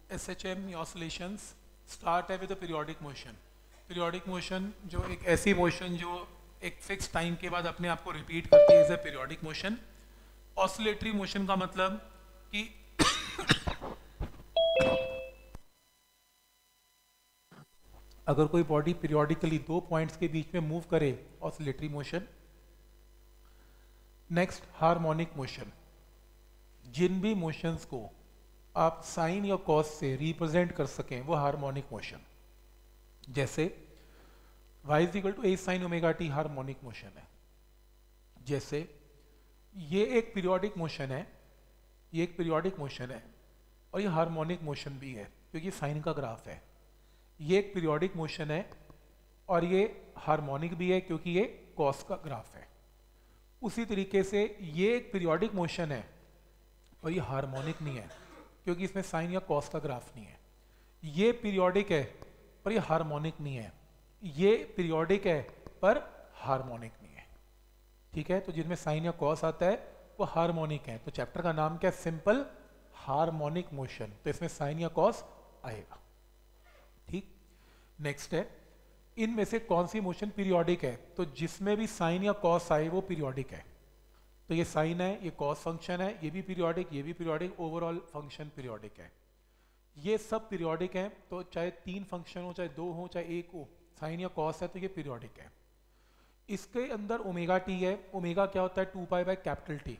SHM oscillations start है with periodic motion. Periodic motion जो एक ऐसी मोशन जो एक फिक्स टाइम के बाद अपने आप को रिपीट करती है, is a periodic motion. Oscillatory motion का मतलब कि अगर कोई बॉडी पीरियोडिकली दो पॉइंट्स के बीच में मूव करे, oscillatory motion. Next, harmonic motion. जिन भी मोशंस को आप साइन या कॉस से रिप्रेजेंट कर सकें वो हार्मोनिक मोशन। जैसे y is equal to A sine omega t harmonic motion है। जैसे ये एक पीरियोडिक मोशन है, ये एक पीरियोडिक मोशन है और ये हार्मोनिक मोशन भी है क्योंकि साइन का ग्राफ है। ये एक पीरियोडिक मोशन है और ये हार्मोनिक भी है क्योंकि ये कॉस का ग्राफ है। उसी तरीके से ये एक पीरियोडिक मोशन है और ये हार्मोनिक नहीं है क्योंकि इसमें साइन या कॉस का ग्राफ नहीं है। ये पीरियोडिक है पर ये हार्मोनिक नहीं है, ये पीरियोडिक है पर हार्मोनिक नहीं है। ठीक है, तो जिनमें साइन या कॉस आता है वो हार्मोनिक है। तो चैप्टर का नाम क्या है? Simple harmonic motion. तो इसमें साइन या कॉस आएगा। ठीक, नेक्स्ट है, इनमें से कौन सी मोशन पीरियोडिक है? तो जिसमें भी साइन या कॉस आए वो पीरियोडिक है। तो ये साइन है, ये कॉस फंक्शन है, ये भी पीरियोडिक, ये भी पीरियोडिक, ओवरऑल फंक्शन पीरियोडिक है। ये सब पीरियोडिक हैं, तो चाहे तीन फंक्शन हो, चाहे दो हो, चाहे एक हो, साइन या कॉस है तो ये पीरियोडिक है। इसके अंदर ओमेगा टी है। ओमेगा क्या होता है? 2 पाई बाय कैपिटल टी।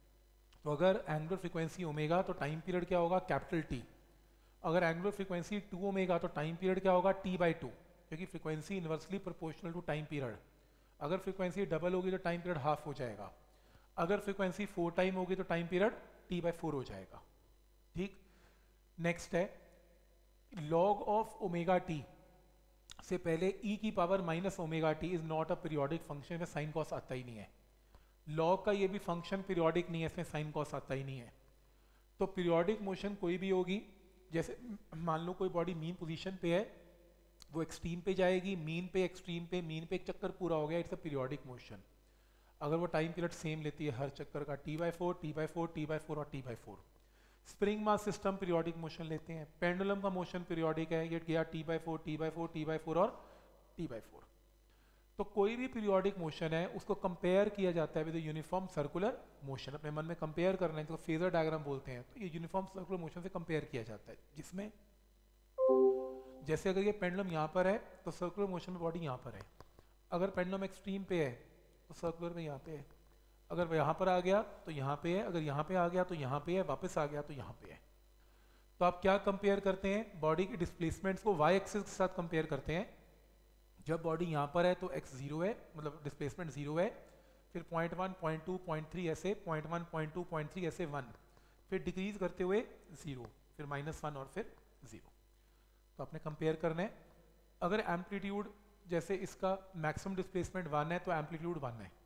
तो अगर एंगुलर फ्रीक्वेंसी ओमेगा तो टाइम पीरियड क्या होगा? Capital T. अगर एंगुलर फ्रीक्वेंसी 2 ओमेगा तो टाइम पीरियड क्या होगा? टी बाई टू, क्योंकि frequency inversely proportional to time period. अगर फ्रीक्वेंसी डबल होगी तो टाइम पीरियड हाफ हो जाएगा। अगर फ्रीक्वेंसी 4 टाइम होगी तो टाइम पीरियड टी बाई 4 हो जाएगा। ठीक, नेक्स्ट है, लॉग ऑफ ओमेगा टी से पहले ई की power minus omega t is not a periodic function. में साइन कॉस आता ही नहीं है। लॉग का ये भी फंक्शन पीरियोडिक नहीं है, इसमें साइन कॉस आता ही नहीं है। तो पीरियोडिक मोशन कोई भी होगी, जैसे मान लो कोई बॉडी मीन पोजीशन पे है, वो एक्सट्रीम पे जाएगी, मीन पे, एक्सट्रीम पे, मीन पे एक चक्कर पूरा हो गया, इट्स अ पीरियोडिक मोशन। अगर वो टाइम पीरियड सेम लेती है हर चक्कर का, T by four, T by four, T by four और T by four. Spring mass system periodic motion लेते हैं। पेंडुलम का मोशन पीरियोडिक है, ये गया T by four, T by four, T by four और टी बाई फोर। तो कोई भी पीरियोडिक मोशन है उसको कंपेयर किया जाता है विद यूनिफॉर्म सर्कुलर मोशन। अपने मन में कंपेयर करना है तो फेजर डायग्राम बोलते हैं। तो ये यूनिफॉर्म सर्कुलर मोशन से कंपेयर किया जाता है, जिसमें जैसे अगर ये पेंडुलम यहाँ पर है तो सर्कुलर मोशन में बॉडी यहाँ पर है। अगर पेंडुलम एक्सट्रीम पे है तो सर्कुलर में यहाँ पे है। अगर यहाँ पर आ गया तो यहाँ पे है, अगर यहाँ पे आ गया तो यहाँ पे है, वापस आ गया तो यहाँ पे है। तो आप क्या कंपेयर करते हैं? बॉडी के डिस्प्लेसमेंट्स को वाई एक्सिस के साथ कंपेयर करते हैं। जब बॉडी यहाँ पर है तो x 0 है, मतलब डिस्प्लेसमेंट 0 है, फिर 0.1, 0.2, 0.3 ऐसे, 0.1, 0.2, 0.3 ऐसे 1, फिर डिक्रीज करते हुए 0, फिर -1 और फिर 0। तो आपने कंपेयर करना है। अगर एम्पलीट्यूड जैसे इसका मैक्सिमम डिस्प्लेसमेंट 1 है तो एम्पलीट्यूड 1 है,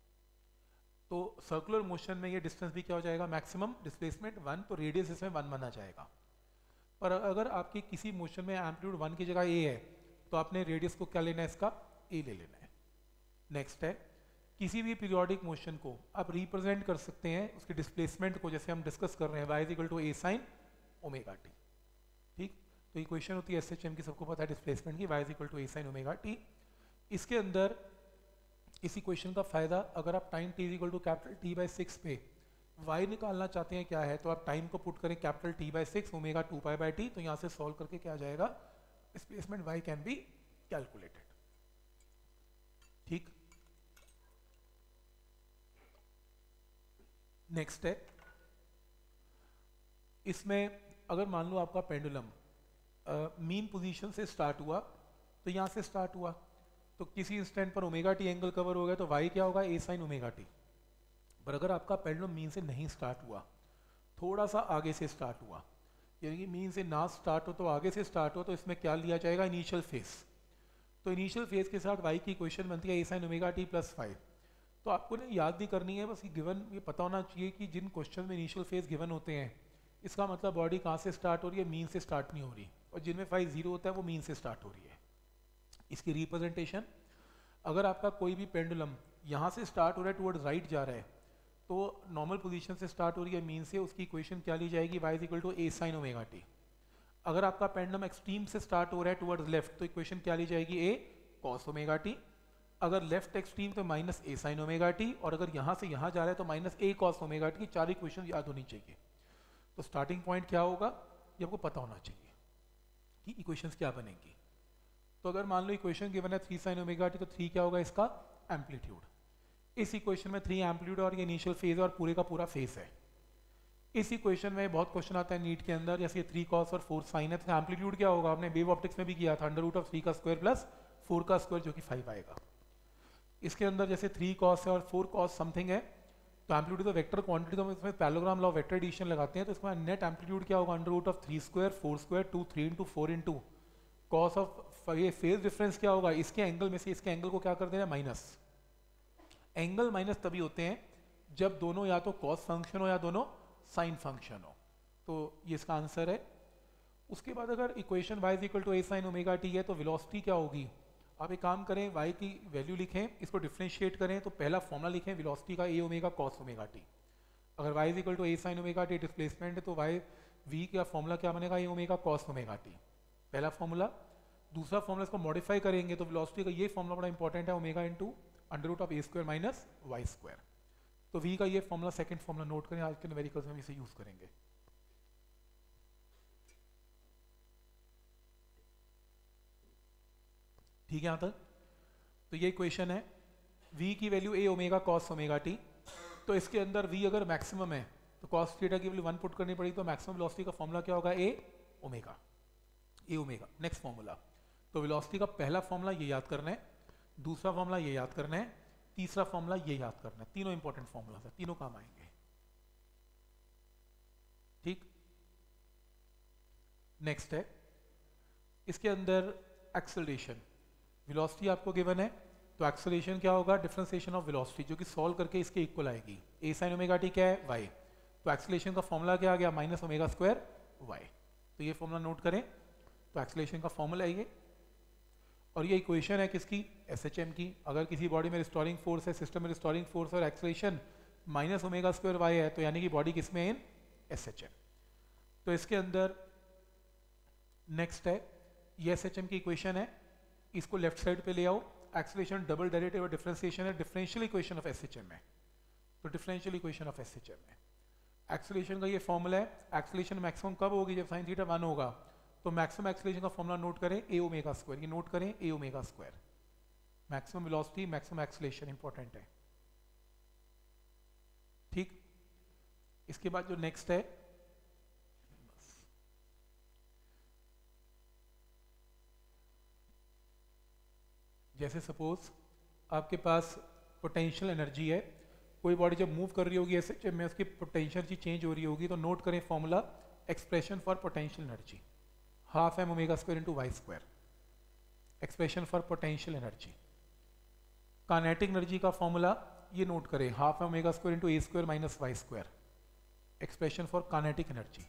तो सर्कुलर मोशन में ये डिस्टेंस भी क्या हो जाएगा? मैक्सिमम डिस्प्लेसमेंट 1, तो रेडियस इसमें 1 बना जाएगा। पर अगर आपकी किसी मोशन में एम्पलीट्यूड 1 की जगह a है तो आपने रेडियस को क्या लेना है? इसका a ले लेना है। नेक्स्ट है, किसी भी पीरियोडिक मोशन को आप रिप्रेजेंट कर सकते हैं उसके डिस्प्लेसमेंट को, जैसे हम डिस्कस कर रहे हैं y is equal to a sine omega t. ठीक, तो इक्वेशन होती है SHM की, सबको पता है डिस्प्लेसमेंट की, y is equal to a sine omega t. इसके अंदर इस इक्वेशन का फायदा, अगर आप time t is equal to capital T by 6 पे y निकालना चाहते हैं क्या है, तो आप टाइम को पुट करें capital T by 6 omega 2 pi by t, तो यहाँ से सॉल्व करके क्या आ जाएगा? Displacement y can be calculated. ठीक, नेक्स्ट है, इसमें अगर मान लो आपका पेंडुलम मीन पोजीशन से स्टार्ट हुआ, तो यहाँ से स्टार्ट हुआ, तो किसी इंस्टेंट पर ओमेगा टी एंगल कवर हो गया तो y क्या होगा? a sine omega t. पर अगर आपका पेंडुलम मीन से नहीं स्टार्ट हुआ, थोड़ा सा आगे से स्टार्ट हुआ, यानी कि मीन से ना स्टार्ट हो तो आगे से स्टार्ट हो, तो इसमें क्या लिया जाएगा? Initial phase. तो इनिशियल फेज के साथ y की इक्वेशन बनती है a sine omega t plus 5। तो आपको ना याद भी करनी है, बस गिवन ये पता होना चाहिए कि जिन क्वेश्चन में इनिशियल फेज गिवन होते हैं, इसका मतलब बॉडी कहाँ से स्टार्ट हो रही है? मीन से स्टार्ट नहीं हो रही। और जिनमें 5 0 होता है वो मीन से स्टार्ट हो रही है। इसकी रिप्रेजेंटेशन, अगर आपका कोई भी पेंडुलम यहाँ से स्टार्ट हो रहा है टुवर्ड्स राइट जा रहा है, तो नॉर्मल पोजीशन से स्टार्ट हो रही है मीन से, उसकी इक्वेशन क्या ली जाएगी? y is equal to a sine omega T. अगर आपका पेंडुलम एक्सट्रीम से स्टार्ट हो रहा है टुवर्ड्स लेफ्ट तो इक्वेशन क्या ली जाएगी, ए कॉस ओमेगा टी। अगर लेफ्ट एक्सट्रीम तो minus a sine omega t, और अगर यहाँ से यहाँ जा रहा है तो minus a cos omega t. चार इक्वेशन याद होनी चाहिए। तो स्टार्टिंग पॉइंट क्या होगा ये आपको पता होना चाहिए कि इक्वेशंस क्या बनेंगी। तो अगर मान लो इक्वेशन गिवन है 3 साइन ओमेगा टी, तो 3 क्या होगा इसका एम्पलीट्यूड। इस इक्वेशन में 3 एम्पलीट्यूड और ये इनिशियल फेज है और पूरे का पूरा फेज है। इस इक्वेशन में बहुत क्वेश्चन आता है नीट के अंदर, जैसे ये 3 कॉस और 4 साइन है, तो एम्पलीट्यूड क्या होगा, आपने वेव ऑप्टिक्स में भी किया था, अंडर रूट ऑफ 3 का स्क्वायर प्लस 4 का स्क्वायर जो कि 5 आएगा। इसके अंदर जैसे 3 कॉस है और 4 कॉस समथिंग है, तो एम्पलीट्यूड तो वेक्टर क्वांटिटी, तो इसमें पैरेललोग्राम लॉ वेक्टर एडिशन लगाते हैं, तो इसमें नेट एम्पलीट्यूड क्या होगा, under root of 3 square 4 square 2 3 into 4 into cos of, ये फेज डिफरेंस क्या होगा, इसके एंगल में से इसके एंगल को क्या कर देना माइनस। एंगल माइनस तभी होते हैं जब दोनों या तो कॉस फंक्शन हो या दोनों साइन फंक्शन हो। तो ये इसका आंसर है। उसके बाद अगर equation y is equal to A sine omega t है तो वेलोसिटी क्या होगी, आप एक काम करें y की वैल्यू लिखें, इसको डिफ्रेंशिएट करें, तो पहला फॉर्मूला लिखें वेलोसिटी का, a omega cos omega T. अगर y is equal to A sine omega t displacement है तो y v का फॉर्मूला क्या बनेगा, a omega cos omega t, पहला फॉर्मूला। दूसरा फॉर्मूला इसको मॉडिफाई करेंगे तो वेलोसिटी का ये फॉर्मूला बड़ा इंपॉर्टेंट है, omega into under root of a square minus y square. तो v का ये फॉर्मूला सेकंड फॉर्मूला नोट करें, आज के न्यूमेरिकल्स में इसे यूज करेंगे। ठीक है यहां तक। तो ये इक्वेशन है, v की value a omega cos omega T. तो इसके अंदर v अगर मैक्सिमम है तो कॉस थीटा की वैल्यू 1 पुट करनी पड़ेगी, तो मैक्सिमम वेलोसिटी का फॉर्मूला क्या होगा, ए ओमेगा। नेक्स्ट फॉर्मूला, तो वेलोसिटी का पहला फॉर्मूला ये याद करना है, दूसरा फॉर्मूला ये याद करना है, तीसरा फॉर्मूला ये याद करना है। तीनों इंपॉर्टेंट फॉर्मूला है, तीनों काम आएंगे। ठीक, नेक्स्ट है इसके अंदर एक्सेलरेशन। वेलोसिटी आपको गिवन है तो एक्सेलरेशन क्या होगा, डिफरेंशिएशन ऑफ वेलोसिटी, जो कि सॉल्व करके इसके इक्वल आएगी। ए साइन ओमेगा टी क्या है, वाई। तो एक्सेलरेशन का फॉर्मूला क्या आ गया, माइनस ओमेगा स्क्वायर वाई। तो ये फॉर्मूला नोट करें, तो एक्सेलरेशन का फॉर्मूला है ये। और ये इक्वेशन है किसकी, एसएचएम की। अगर किसी बॉडी में रिस्टोरिंग फोर्स है, सिस्टम में रिस्टोरिंग फोर्स और acceleration minus omega square y है, तो यानी कि बॉडी किसमें, इन एसएचएम। तो इसके अंदर नेक्स्ट है, ये एसएचएम की इक्वेशन है, इसको लेफ्ट साइड पे ले आओ। एक्सेलरेशन डबल डेरिवेटिव और डिफरेंशिएशन है, डिफरेंशियल इक्वेशन ऑफ एसएचएम है। तो डिफरेंशियल इक्वेशन ऑफ एसएचएम है, एक्सेलरेशन का ये फॉर्मूला है। एक्सेलरेशन मैक्सिमम कब होगी, जब साइन थीटा 1 होगा। तो मैक्सिमम एक्सेलरेशन का फॉर्मूला नोट करें, ए ओमेगा स्क्वायर। ये नोट करें, a omega square. Maximum velocity maximum acceleration important है। ठीक, इसके बाद जो नेक्स्ट है, जैसे सपोज आपके पास पोटेंशियल एनर्जी है, कोई बॉडी जब मूव कर रही होगी एसएचएम में, उसकी पोटेंशियल की चेंज हो रही होगी, तो नोट करें formula, expression for potential energy, half M omega square into Y square. Expression for potential energy. Kinetic energy का फॉर्मूला ये नोट करें, half M omega square into A square minus y square. Expression for kinetic energy.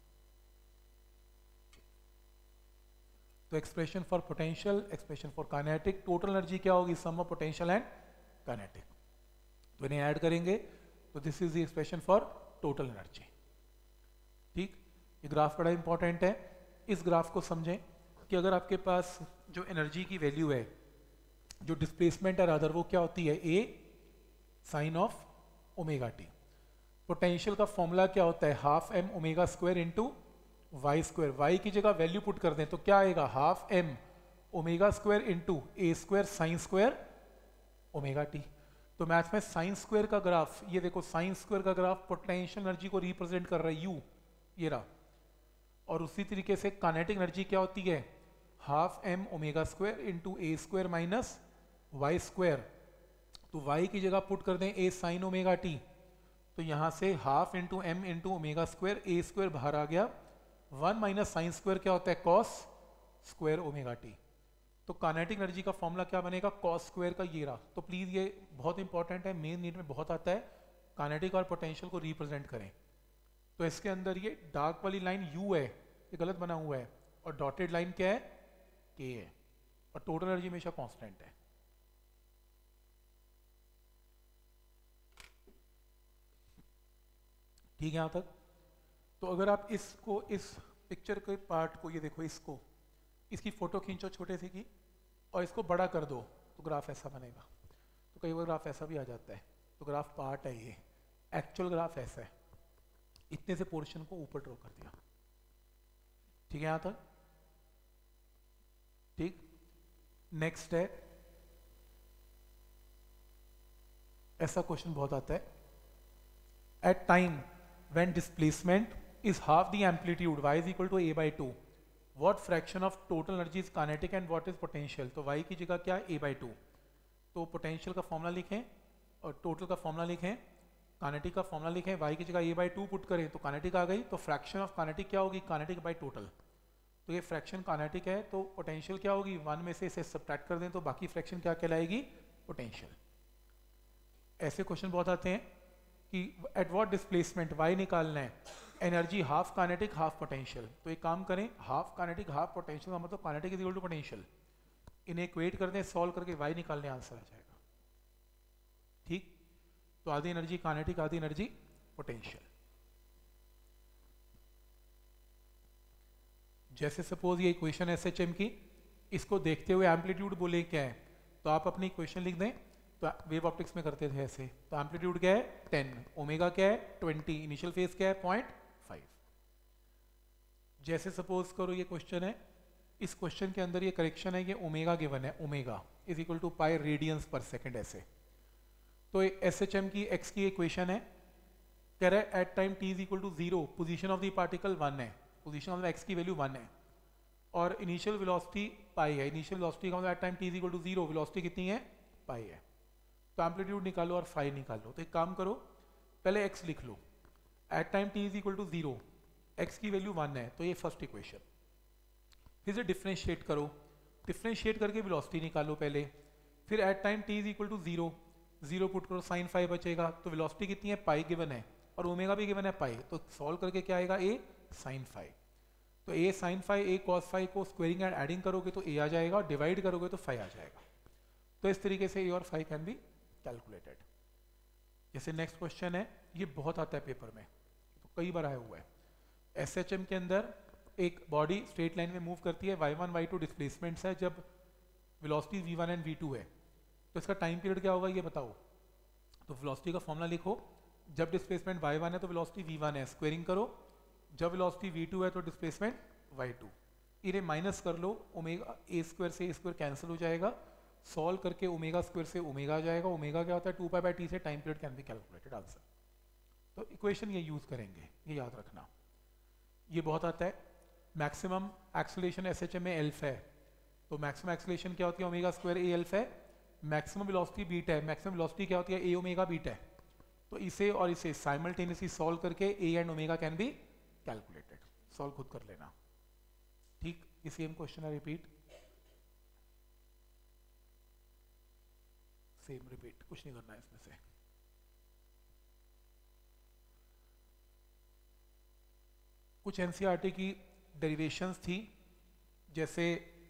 तो expression for potential, expression for kinetic, total energy क्या होगी, sum of potential and kinetic. तो इन्हें add करेंगे तो this is the expression for total energy. ठीक, ये graph बड़ा इंपॉर्टेंट है। इस ग्राफ को समझें कि अगर आपके पास जो एनर्जी की वैल्यू है, जो डिस्प्लेसमेंट है रादर, वो क्या होती है, a sine of omega t. Potential का फॉर्मूला क्या होता है, half M omega square into Y square. Y की जगह वैल्यू पुट कर दें तो क्या आएगा, half M omega square into ए square sine square omega T. तो मैथ में साइन स्क्वायर का ग्राफ, ये देखो साइन स्क्वायर का ग्राफ पोटेंशियल एनर्जी को रिप्रेजेंट कर रहा है, यू ये रहा। और उसी तरीके से काइनेटिक एनर्जी क्या होती है, half M omega square into ए स्क्वायर माइनस वाई स्क्वायर। तो वाई की जगह पुट कर दें ए साइन ओमेगा टी, तो यहां से half into M into omega square, a square बाहर आ गया, 1 माइनस साइन स्क्वायर क्या होता है, कॉस स्क्वायर ओमेगा टी। तो काइनेटिक एनर्जी का फॉर्मूला क्या बनेगा, कॉस स्क्वायर का ये रहा। तो प्लीज ये बहुत इंपॉर्टेंट है, मेन नीट में बहुत आता है, काइनेटिक और पोटेंशियल को रिप्रेजेंट करें। तो इसके अंदर ये डार्क वाली लाइन यू है, ये गलत बना हुआ है, और डॉटेड लाइन क्या है, के है, और टोटल एनर्जी हमेशा कांस्टेंट है। ठीक है यहां तक। तो अगर आप इसको इस पिक्चर के पार्ट को, ये देखो इसको, इसकी फोटो खींचो छोटे से की और इसको बड़ा कर दो तो ग्राफ ऐसा बनेगा। तो कई बार ग्राफ ऐसा भी आ जाता है, तो ग्राफ पार्ट है ये, एक्चुअल ग्राफ ऐसा है। इतने से पोर्शन को ऊपर ड्रॉ कर दिया, ठीक है यहां तक, ठीक। नेक्स्ट है, ऐसा क्वेश्चन बहुत आता है, at time when displacement is half the amplitude, y is equal to a by 2, what fraction of total energy is kinetic and what is potential। तो y की जगह क्या है, a by 2, तो पोटेंशियल का फॉर्मूला लिखें और टोटल का फॉर्मूला लिखें, काइनेटिक का फॉर्मूला लिखें, y की जगह a by 2 पुट करें तो काइनेटिक आ गई। तो फ्रैक्शन ऑफ काइनेटिक क्या होगी, काइनेटिक बाई टोटल, तो ये फ्रैक्शन काइनेटिक है, तो पोटेंशियल क्या होगी, 1 में से इसे सब्ट्रैक्ट कर दें तो बाकी फ्रैक्शन क्या कहलाएगी, पोटेंशियल। ऐसे क्वेश्चन बहुत आते हैं कि एट व्हाट डिस्प्लेसमेंट y निकालना है, energy half kinetic half potential. तो एक काम करें, हाफ काइनेटिक हाफ पोटेंशियल का मतलब kinetic is equal to potential, इन्हें इक्वेट कर दें, सॉल्व करके y निकालने आंसर आ जाएगा, ठीक। तो आधी एनर्जी काइनेटिक, आधी एनर्जी पोटेंशियल। जैसे सपोज ये इक्वेशन है SHM की, इसको देखते हुए एम्पलीट्यूड बोले क्या है, तो आप अपनी इक्वेशन लिख दें। तो वेव ऑप्टिक्स में करते थे ऐसे, तो एम्पलीट्यूड क्या है 10, ओमेगा क्या है 20, इनिशियल फेज क्या है 0.5। जैसे सपोज करो ये क्वेश्चन है, इस क्वेश्चन के अंदर ये करेक्शन है, ये ओमेगा गिवन है, omega is equal to pi radians per second ऐसे। तो SHM की x की इक्वेशन है, कह रहा है at time t is equal to 0 position of the particle 1 है, पोजीशन ऑफ द x की वैल्यू 1 है और इनिशियल वेलोसिटी पाई है। इनिशियल वेलोसिटी का मतलब at time t is equal to 0 velocity कितनी है, पाई है। तो एम्पलीट्यूड निकालो और फाई निकालो। तो एक काम करो, पहले x लिख लो, at time t is equal to 0, x की वैल्यू 1 है, तो ये फर्स्ट इक्वेशन। फिर से डिफरेंशिएट करो, डिफरेंशिएट करके वेलोसिटी निकालो पहले, फिर at time t is equal to 0, 0 put करो, साइन फाई बचेगा, तो वेलोसिटी कितनी है, पाई गिवन है और ओमेगा भी गिवन है पाई, तो सॉल्व करके क्या आएगा, a साइन फाई। तो a sine phi, a cos phi को स्क्वायरिंग एंड एडिंग करोगे तो a आ जाएगा और डिवाइड करोगे तो फाई आ जाएगा। तो इस तरीके से a और फाई कैन बी कैलकुलेटेड। जैसे नेक्स्ट क्वेश्चन है, ये बहुत आता है पेपर में, तो कई बार आया हुआ है। SHM के अंदर एक बॉडी स्ट्रेट लाइन में मूव करती है, y1 y2 डिस्प्लेसमेंट्स है, जब वेलोसिटी v1 एंड v2 है, तो इसका टाइम पीरियड क्या होगा ये बताओ। तो वेलोसिटी का फॉर्मूला लिखो, जब डिस्प्लेसमेंट y1 है तो वेलोसिटी v1 है, स्क्वायरिंग करो, जब वेलोसिटी v2 है तो डिस्प्लेसमेंट y2, इन्हें माइनस कर लो, ओमेगा a स्क्वायर से a स्क्वायर कैंसिल हो जाएगा, सॉल्व करके ओमेगा स्क्वायर से ओमेगा आ जाएगा, ओमेगा क्या होता है 2 पाई बाई t से time period can be calculated answer. तो इक्वेशन ये यूज करेंगे, ये याद रखना, ये बहुत आता है। मैक्सिमम एक्सेलरेशन SHM में एल्फ है, तो मैक्सिमम एक्सेलरेशन क्या होती है, ओमेगा स्क्वायर a एल्फ है। मैक्सिमम वेलोसिटी बीटा है, मैक्सिमम वेलोसिटी क्या होती है, a ओमेगा बीटा है। तो इसे और इसे साइमल्टेनियसली सॉल्व करके a and omega can be calculated, solve खुद कर लेना, ठीक। ये सेम क्वेश्चन है, रिपीट, सेम रिपीट, कुछ नहीं करना है इसमें से। कुछ NCERT की डेरिवेशंस थी, जैसे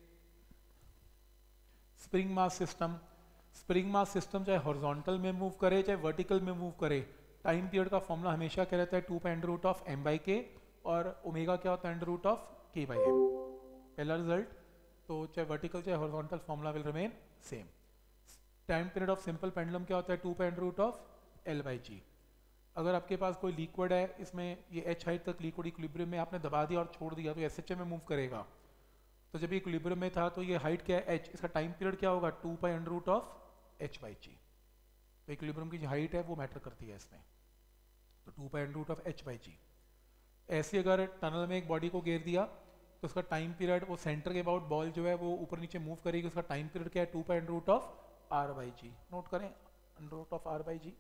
spring mass system. Spring mass system चाहे हॉरिजॉन्टल में मूव करे चाहे वर्टिकल में मूव करे, टाइम पीरियड का फॉर्मूला हमेशा क्या रहता है, 2 pi under root of m by k, और ओमेगा क्या होता है under root of k by m, पहला रिजल्ट। तो चाहे वर्टिकल चाहे horizontal formula will remain same. Time period of simple pendulum क्या होता है, 2 pi under root of l by g। अगर आपके पास कोई लिक्विड है, इसमें ये h हाइट तक लिक्विड इक्विलिब्रियम में आपने दबा दिया और छोड़ दिया, तो SHM में मूव करेगा। तो जब ये इक्विलिब्रियम में था तो ये हाइट क्या है h, इसका टाइम पीरियड क्या होगा 2 pi under root of h by g। तो इक्विलिब्रियम की जो हाइट है वो मैटर करती है इसमें, तो 2 pi under root of h by g। ऐसे अगर टनल में एक बॉडी को घेर दिया तो उसका टाइम पीरियड, वो सेंटर के अबाउट बॉल जो है वो ऊपर नीचे मूव करेगी, उसका टाइम पीरियड क्या है 2 pi under root of r by g। Note करें, under root of r by g।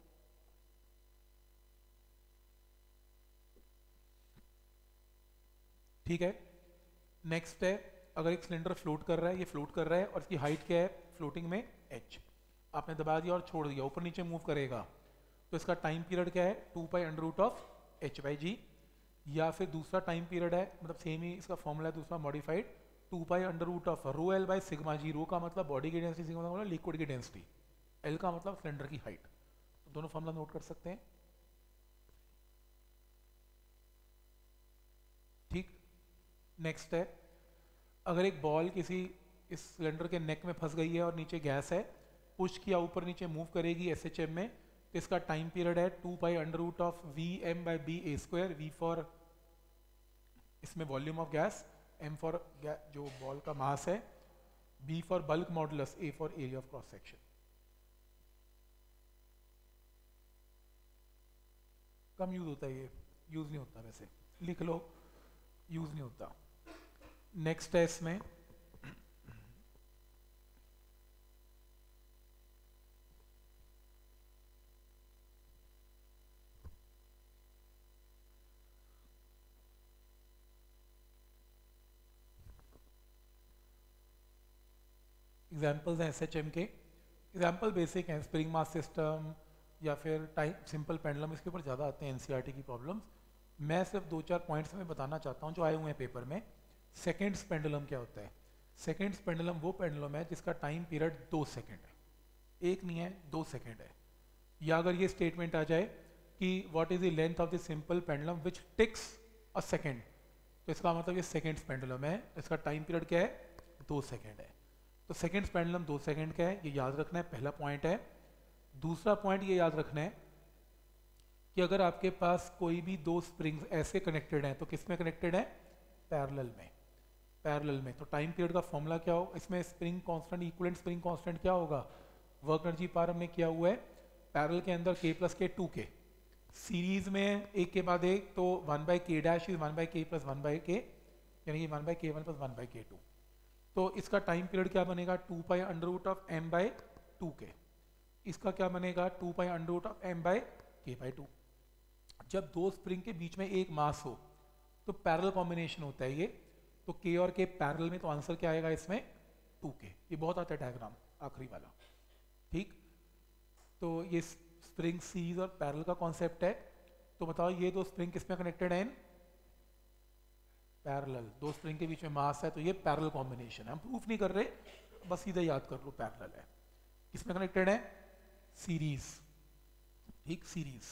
ठीक है। नेक्स्ट है, अगर एक सिलेंडर फ्लोट कर रहा है, ये फ्लोट कर रहा है और इसकी हाइट क्या है फ्लोटिंग में h, आपने दबा दिया और छोड़ दिया, ऊपर नीचे मूव करेगा, तो इसका टाइम पीरियड क्या है 2 pi under root of h by g। या फिर दूसरा टाइम पीरियड है, मतलब सेम ही इसका फॉर्मूला है दूसरा modified, 2 pi under root of rho l by sigma g. Rho का मतलब बॉडी की डेंसिटी, सिग्मा का मतलब लिक्विड की डेंसिटी, एल का मतलब सिलेंडर की हाइट। तो दोनों फॉर्मूला नोट कर सकते हैं, ठीक। नेक्स्ट है, अगर एक बॉल किसी इस सिलेंडर के नेक में फंस गई है और नीचे गैस है, पुश किया ऊपर नीचे मूव करेगी SHM में, तो इसका टाइम पीरियड है 2 pi under root of VM/B² V for इसमें volume of gas, M for जो बॉल का मास है, B for bulk modulus, A for area of cross section. कम यूज होता है ये, यूज नहीं होता वैसे, लिख लो यूज नहीं होता। नेक्स्ट है इसमें एग्जाम्पल्स हैं SHM के। एग्जाम्पल बेसिक हैं, स्प्रिंग मास सिस्टम या फिर टाइम सिंपल पेंडुलम, इसके ऊपर ज़्यादा आते हैं NCERT की प्रॉब्लम्स। मैं सिर्फ 2-4 पॉइंट्स में बताना चाहता हूँ जो आए हुए हैं पेपर में। सेकेंड्स पेंडुलम क्या होता है? सेकेंड्स पेंडुलम वो पेंडुलम है जिसका टाइम पीरियड 2 सेकेंड है, एक नहीं है 2 सेकेंड है। या अगर ये स्टेटमेंट आ जाए कि what is the length of the simple pendulum which ticks a second, तो इसका मतलब ये सेकेंड्स पेंडुलम है, इसका टाइम पीरियड क्या है? 2 सेकेंड है। तो सेकेंड्स पेंडुलम 2 सेकेंड का है, ये याद रखना है, पहला पॉइंट है। दूसरा पॉइंट ये याद रखना है कि अगर आपके पास कोई भी दो स्प्रिंग्स ऐसे कनेक्टेड हैं तो किस में कनेक्टेड है? पैरेलल में, पैरेलल में। तो टाइम पीरियड का फॉर्मूला क्या हो? इसमें spring constant, equivalent spring constant क्या होगा? वर्क एनर्जी पावर हमने किया हुआ है पैरेलल के अंदर K+K 2K, सीरीज में एक के बाद एक, तो 1/K dash is 1/K + 1/K, यानी कि 1/K1 + 1/K2। तो इसका टाइम पीरियड क्या बनेगा? 2 pi under root of M/2K। इसका क्या बनेगा? 2 pi under root of M/K/2। जब दो स्प्रिंग के बीच में एक मास हो तो पैरेलल कॉम्बिनेशन होता है ये, तो K और K पैरेलल में, तो आंसर क्या आएगा इसमें? 2K। ये बहुत आता है डायग्राम आखिरी वाला, ठीक। तो ये स्प्रिंग सीरीज और पैरेलल का कॉन्सेप्ट है। तो बताओ ये दो स्प्रिंग किस में कनेक्टेड है? पैरेलल। दो स्प्रिंग के बीच में मास है तो ये पैरेलल कॉम्बिनेशन है, हम प्रूफ नहीं कर रहे, बस सीधे याद कर लो पैरेलल है। किसमें कनेक्टेड है? सीरीज, ठीक, सीरीज।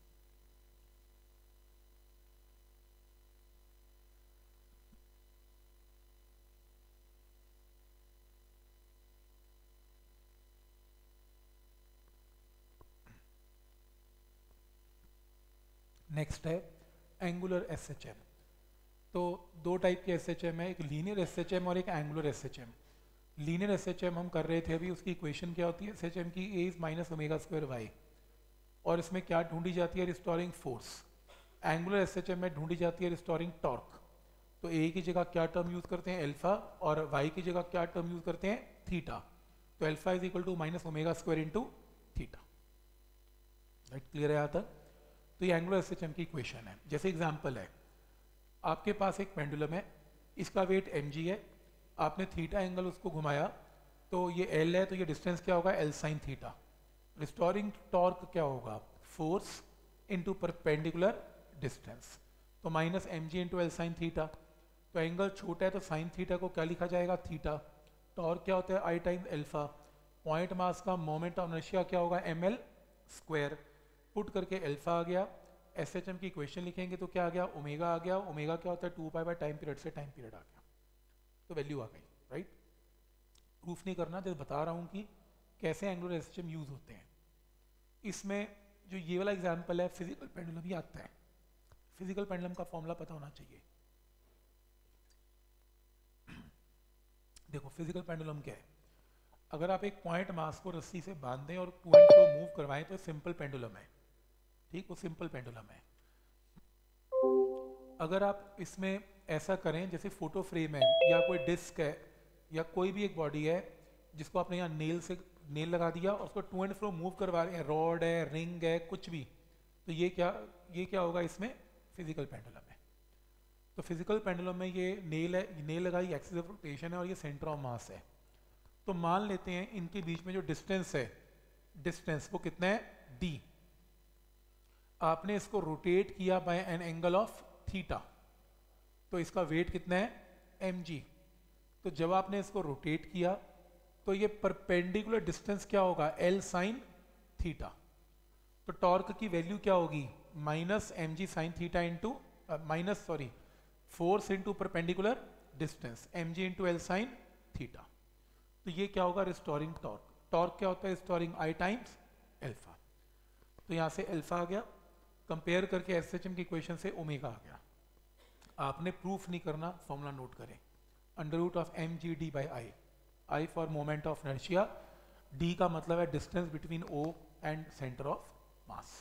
नेक्स्ट है एंगुलर SHM। तो दो टाइप के SHM है, एक लीनियर SHM और एक एंगुलर SHM। लीनियर SHM हम कर रहे थे अभी, उसकी इक्वेशन क्या होती है SHM की? A इज -ω² y, और इसमें क्या ढूंढी जाती है? Restoring force. एंगुलर SHM में ढूंढी जाती है रिस्टोरिंग टॉर्क। तो A की जगह क्या टर्म यूज करते हैं? अल्फा, और Y की जगह क्या टर्म यूज करते हैं? थीटा। तो alpha is equal to -ω² × theta. Right, clear है यहाँ तक? तो ये एंगुलर SHM की इक्वेशन है। जैसे एग्जांपल है, आपके पास एक पेंडुलम है, इसका वेट mg है, आपने थीटा एंगल उसको घुमाया, तो ये L है, तो ये डिस्टेंस क्या होगा? L sin theta. Restoring torque क्या होगा? फोर्स इनटू परपेंडिकुलर डिस्टेंस, तो -mg × L sin थीटा। तो एंगल छोटा है तो साइन थीटा को क्या लिखा जाएगा? थीटा। टॉर्क क्या होता है? I times alpha. Point mass का मोमेंट ऑफ इनर्शिया क्या होगा? ml²। पुट करके अल्फा आ गया, SHM की इक्वेशन लिखेंगे तो क्या आ गया? ओमेगा आ गया। ओमेगा क्या होता है? 2 पाई बाय टाइम पीरियड से टाइम पीरियड आ गया, तो वैल्यू आ गई, राइट। प्रूफ नहीं करना, जब बता रहा हूँ कि कैसे एंगुलर SHM यूज होते हैं। इसमें जो ये वाला एग्जाम्पल है, फिजिकल पेंडुलम ही आता है। फिजिकल पेंडुलम का फॉर्मूला पता होना चाहिए। देखो फिजिकल पेंडुलम क्या है, अगर आप एक पॉइंट मास को रस्सी से बांध दें और टू एंड फ्रो मूव करवाएं तो सिंपल पेंडुलम है, ठीक, वो सिंपल पेंडुलम है। अगर आप इसमें ऐसा करें जैसे फोटो फ्रेम है या कोई डिस्क है या कोई भी एक बॉडी है जिसको आपने यहाँ नेल लगा दिया और उसको टू एंड फ्रो मूव करवा रहे हैं, रॉड है, रिंग है, कुछ भी, तो ये क्या होगा? इसमें फिजिकल पेंडुलम है। तो फिजिकल पेंडुलम में ये नेल है, नेल लगाई, एक्सिस ऑफ रोटेशन है और ये सेंटर ऑफ मास है। तो मान लेते हैं इनके बीच में जो डिस्टेंस है, डिस्टेंस वो कितना है? d। आपने इसको रोटेट किया by an angle of theta, तो इसका वेट कितना है? mg। तो जब आपने इसको रोटेट किया तो ये परपेंडिकुलर डिस्टेंस क्या होगा? L sin theta. तो टॉर्क की वैल्यू क्या होगी? -mg sin theta into force into perpendicular distance mg into L sine theta. तो ये क्या होगा, रिस्टोरिंग टॉर्क। टॉर्क क्या होता है, रिस्टोरिंग आई टाइम्स एल्फा। तो यहाँ से एल्फा आ गया, कंपेयर करके एसएचएम की इक्वेशन से ओमेगा आ गया। आपने प्रूफ नहीं करना, फॉर्मूला नोट करें, under root of M G D by I. I for moment of inertia, D का मतलब है distance between O and centre of mass.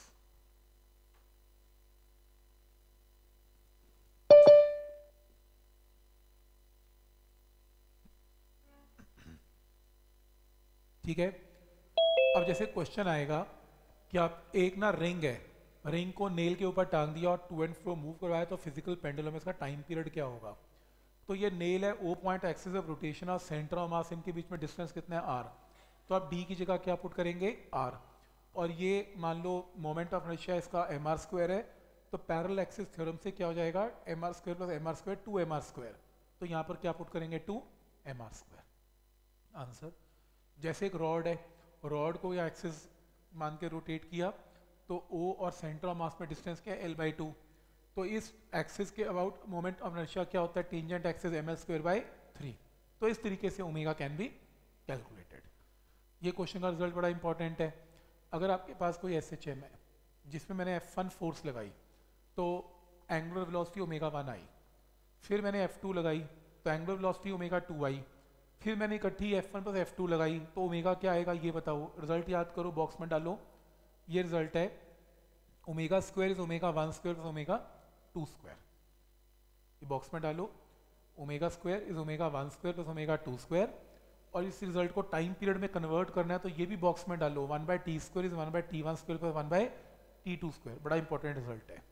ठीक है। अब जैसे क्वेश्चन आएगा कि आप एक ना रिंग है, रिंग को नेल के ऊपर टांग दिया और टू एंड फ्रो मूव करवाया, तो फिजिकल पेंडुलम में इसका टाइम पीरियड क्या होगा। तो ये नेल है, O point axis of rotation और सेंटर ऑफ मास, इनके बीच में डिस्टेंस कितना है, आर। तो आप डी की जगह क्या पुट करेंगे, आर। और ये मान लो मोमेंट ऑफ इनर्शिया इसका एम आर स्क्वायर है, तो पैरेलल एक्सिस थ्योरम से क्या हो जाएगा, M R square plus M R square, 2 M R square. तो यहाँ पर क्या पुट करेंगे, 2 एम आर स्क्वायर। आंसर। जैसे एक रॉड है, रॉड को या एक्सिस मान के रोटेट किया, तो O और सेंटर ऑफ मास में डिस्टेंस क्या है, L/2। तो इस एक्सिस के अबाउट मोमेंट ऑफ इनर्शिया क्या होता है, टेंजेंट एक्सिस ml²/3। तो इस तरीके से ओमेगा कैन बी कैलकुलेटेड। ये क्वेश्चन का रिजल्ट बड़ा इंपॉर्टेंट है। अगर आपके पास कोई SHM है जिसमें मैंने F1 फोर्स लगाई, तो एंगुलर वेलोसिटी ω1 आई, फिर मैंने F2 लगाई तो एंगुलर वेलोसिटी ω2 आई, फिर मैंने इकट्ठी F1 प्लस F2 लगाई, तो ओमेगा क्या आएगा ये बताओ। रिजल्ट याद करो, बॉक्स में डालो। ये रिजल्ट है omega square is ω1 square plus ω2 square. ये बॉक्स में डालो, omega square is ω1 square plus ω2 square. और इस रिजल्ट को टाइम पीरियड में कन्वर्ट करना है, तो ये भी बॉक्स में डालो, 1/t² is 1/t1 square plus 1/t2 square. बड़ा इंपॉर्टेंट रिजल्ट है।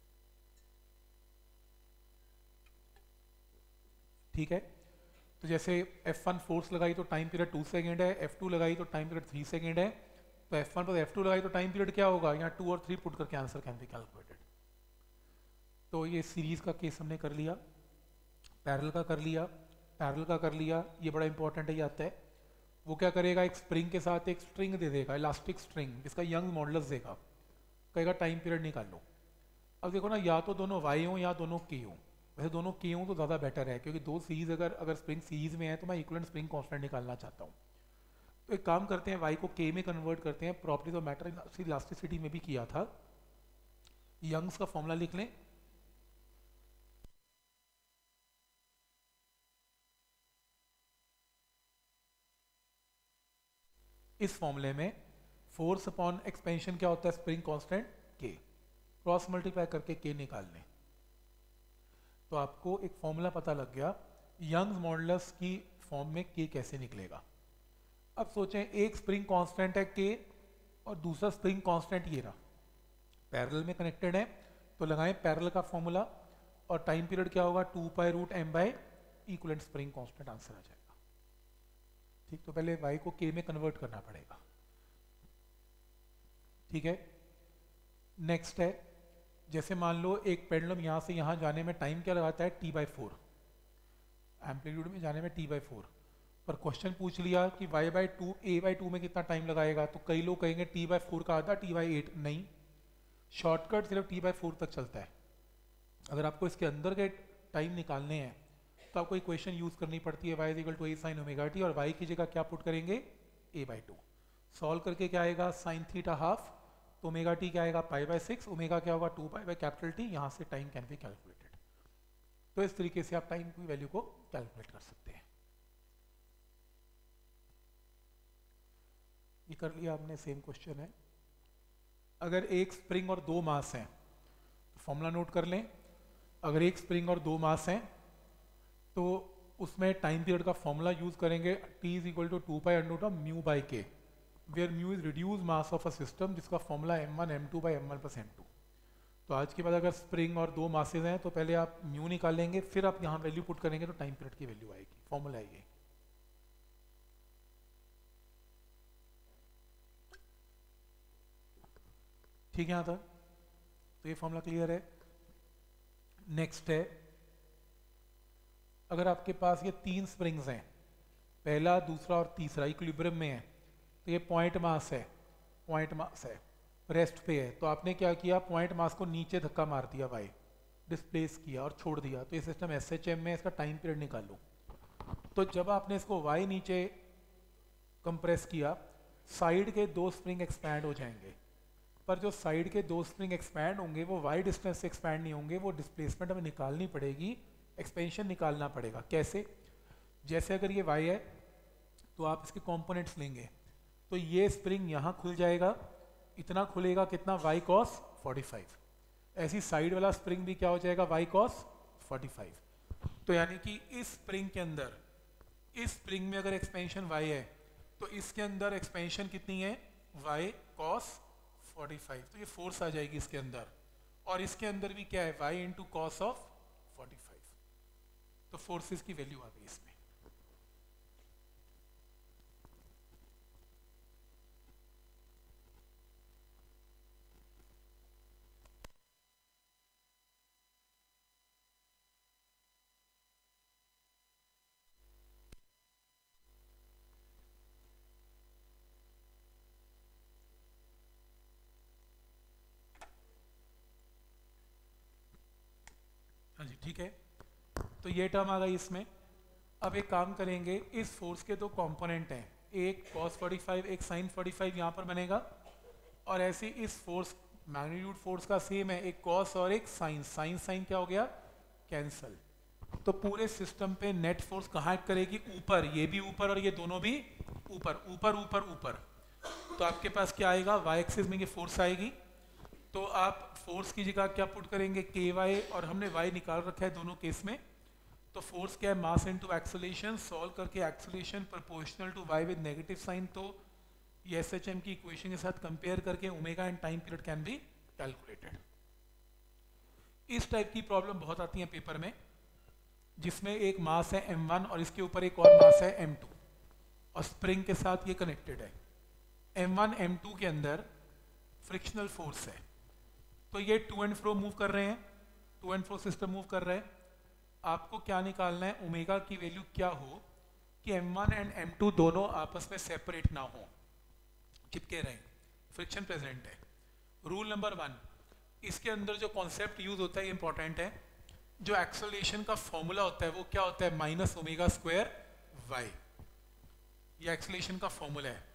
ठीक है। तो जैसे F1 फोर्स लगाई तो टाइम पीरियड 2 सेकेंड है, F2 लगाई तो टाइम पीरियड 3 सेकेंड है। तो F1 प्लस F2 लगाई तो टाइम पीरियड क्या होगा, यहाँ 2 और 3 पुट करके आंसर कैन बी कैलकुलेटेड। तो ये सीरीज का केस हमने कर लिया, पैरेलल का कर लिया, पैरेलल का कर लिया। ये बड़ा इंपॉर्टेंट है, ये आता है। वो क्या करेगा, एक स्प्रिंग के साथ एक स्ट्रिंग दे देगा, इलास्टिक स्ट्रिंग, जिसका यंग मॉडुलस देगा, कहेगा टाइम पीरियड निकाल लो। अब देखो ना, या तो दोनों वाई हो या दोनों के हो। वैसे दोनों के हों तो ज़्यादा बेटर है, क्योंकि दो सीरीज अगर स्प्रिंग सीरीज में है तो मैं इक्विवेलेंट स्प्रिंग कांस्टेंट निकालना चाहता हूँ। तो एक काम करते हैं, वाई को के में कन्वर्ट करते हैं। प्रॉपर्टीज ऑफ मैटर इलास्टिसिटी में भी किया था। यंग्स का फॉर्मूला लिख लें। इस फॉर्मूले में फोर्स अपॉन एक्सपेंशन क्या होता है, spring constant K, cross multiply करके के निकाल लें। तो आपको एक फॉर्मूला पता लग गया, यंग्स मॉडुलस की फॉर्म में के कैसे निकलेगा। अब सोचें, एक स्प्रिंग कांस्टेंट है के और दूसरा स्प्रिंग कांस्टेंट ये रहा, पैरेलल में कनेक्टेड है, तो लगाएं पैरेलल का फॉर्मूला और टाइम पीरियड क्या होगा, 2π√m/ equivalent spring constant, answer आ जाएगा। ठीक, तो पहले y को k में कन्वर्ट करना पड़ेगा। ठीक है। नेक्स्ट है, जैसे मान लो एक पेंडुलम यहाँ से यहाँ जाने में टाइम क्या लगाता है, t/4, एम्पलीट्यूड में जाने में t/4। पर क्वेश्चन पूछ लिया कि y/2 a/2 में कितना टाइम लगाएगा, तो कई लोग कहेंगे t/4 का आधा, t/8। नहीं, शॉर्टकट सिर्फ t/4 तक चलता है। अगर आपको इसके अंदर के टाइम निकालने हैं तो आपको इक्वेशन यूज करनी पड़ती है, y = a sin ωt, और y की जगह क्या पुट करेंगे, a/2। सॉल्व करके क्या आएगा, sin θ हाफ, तो ωt क्या आएगा, π/6, ओमेगा क्या होगा, 2π/T। यहाँ से टाइम कैन बी कैलकुलेटेड। तो इस तरीके से आप टाइम की वैल्यू को कैलकुलेट कर सकते हैं। ये कर लिया आपने, सेम क्वेश्चन है। अगर एक स्प्रिंग और दो मास हैं, तो फॉर्मूला नोट कर लें। अगर एक स्प्रिंग और दो मास हैं तो उसमें टाइम पीरियड का फॉर्मूला यूज करेंगे, T = 2π√μ/k, where mu is reduce mass of a system, जिसका फॉर्मूला m1 m2/m1 + m2। तो आज के बाद अगर स्प्रिंग और दो मासेज हैं तो पहले आप म्यू निकालेंगे, फिर आप यहाँ वैल्यू पुट करेंगे तो टाइम पीरियड की वैल्यू आएगी, फॉर्मूला आएगी। ठीक है यहाँ तक, तो ये फॉर्मूला क्लियर है। नेक्स्ट है, अगर आपके पास ये तीन स्प्रिंग्स हैं, पहला, दूसरा और तीसरा इक्विलिब्रियम में है, तो ये पॉइंट मास है, पॉइंट मास है, रेस्ट पे है, तो आपने क्या किया, पॉइंट मास को नीचे धक्का मार दिया y, डिस्प्लेस किया और छोड़ दिया, तो ये सिस्टम SHM में इसका टाइम पीरियड निकालूँ। तो जब आपने इसको y नीचे कंप्रेस किया, साइड के 2 स्प्रिंग एक्सपैंड हो जाएंगे, पर जो साइड के 2 स्प्रिंग एक्सपैंड होंगे वो y डिस्टेंस से एक्सपैंड नहीं होंगे, वो डिस्प्लेसमेंट हमें निकालनी पड़ेगी, एक्सपेंशन निकालना पड़ेगा। कैसे? जैसे अगर ये y है तो आप इसके कंपोनेंट्स लेंगे, तो ये स्प्रिंग यहाँ खुल जाएगा, इतना खुलेगा कितना, y cos 45। ऐसी साइड वाला स्प्रिंग भी क्या हो जाएगा, y cos 45। तो यानी कि इस स्प्रिंग के अंदर, इस स्प्रिंग में अगर एक्सपेंशन y है तो इसके अंदर एक्सपेंशन कितनी है, y cos 45। तो ये फोर्स आ जाएगी इसके अंदर, और इसके अंदर भी क्या है, y इंटू कॉस ऑफ 45। तो फोर्सेस की वैल्यू आ गई इसमें। हाँ जी, ठीक है। तो ये टर्म आ गई इसमें। अब एक काम करेंगे, इस फोर्स के 2 कंपोनेंट हैं, एक cos 45 एक sin 45 यहाँ पर बनेगा, और ऐसे इस फोर्स मैग्नीट्यूड फोर्स का सेम है, एक cos और एक sin, sin क्या हो गया, कैंसल। तो पूरे सिस्टम पे नेट फोर्स कहाँ एक्ट करेगी, ऊपर, ये भी ऊपर और ये दोनों भी ऊपर, ऊपर ऊपर ऊपर। तो आपके पास क्या आएगा, y एक्सिस में ये फोर्स आएगी, तो आप फोर्स की जगह क्या पुट करेंगे, ky, और हमने y निकाल रखा है दोनों केस में। तो फोर्स क्या है, मास इनटू एक्सेलरेशन, सॉल्व करके acceleration proportional to y with negative sign. तो ये SHM की इक्वेशन के साथ कंपेयर करके omega and time period can be calculated. इस टाइप की प्रॉब्लम बहुत आती है पेपर में, जिसमें एक मास है m1 और इसके ऊपर एक और मास है m2 और स्प्रिंग के साथ ये कनेक्टेड है। m1 m2 के अंदर फ्रिक्शनल फोर्स है, तो ये टू एंड फ्रो मूव कर रहे हैं, to and fro system move कर रहा है। आपको क्या निकालना है, ओमेगा की वैल्यू क्या हो कि m1 एंड m2 दोनों आपस में सेपरेट ना हो, चिपके रहें, फ्रिक्शन प्रेजेंट है। रूल नंबर 1, इसके अंदर जो कॉन्सेप्ट यूज होता है इंपॉर्टेंट है। जो एक्सेलरेशन का फॉर्मूला होता है वो क्या होता है, माइनस ओमेगा स्क्वायर वाई, ये एक्सेलरेशन का फॉर्मूला है।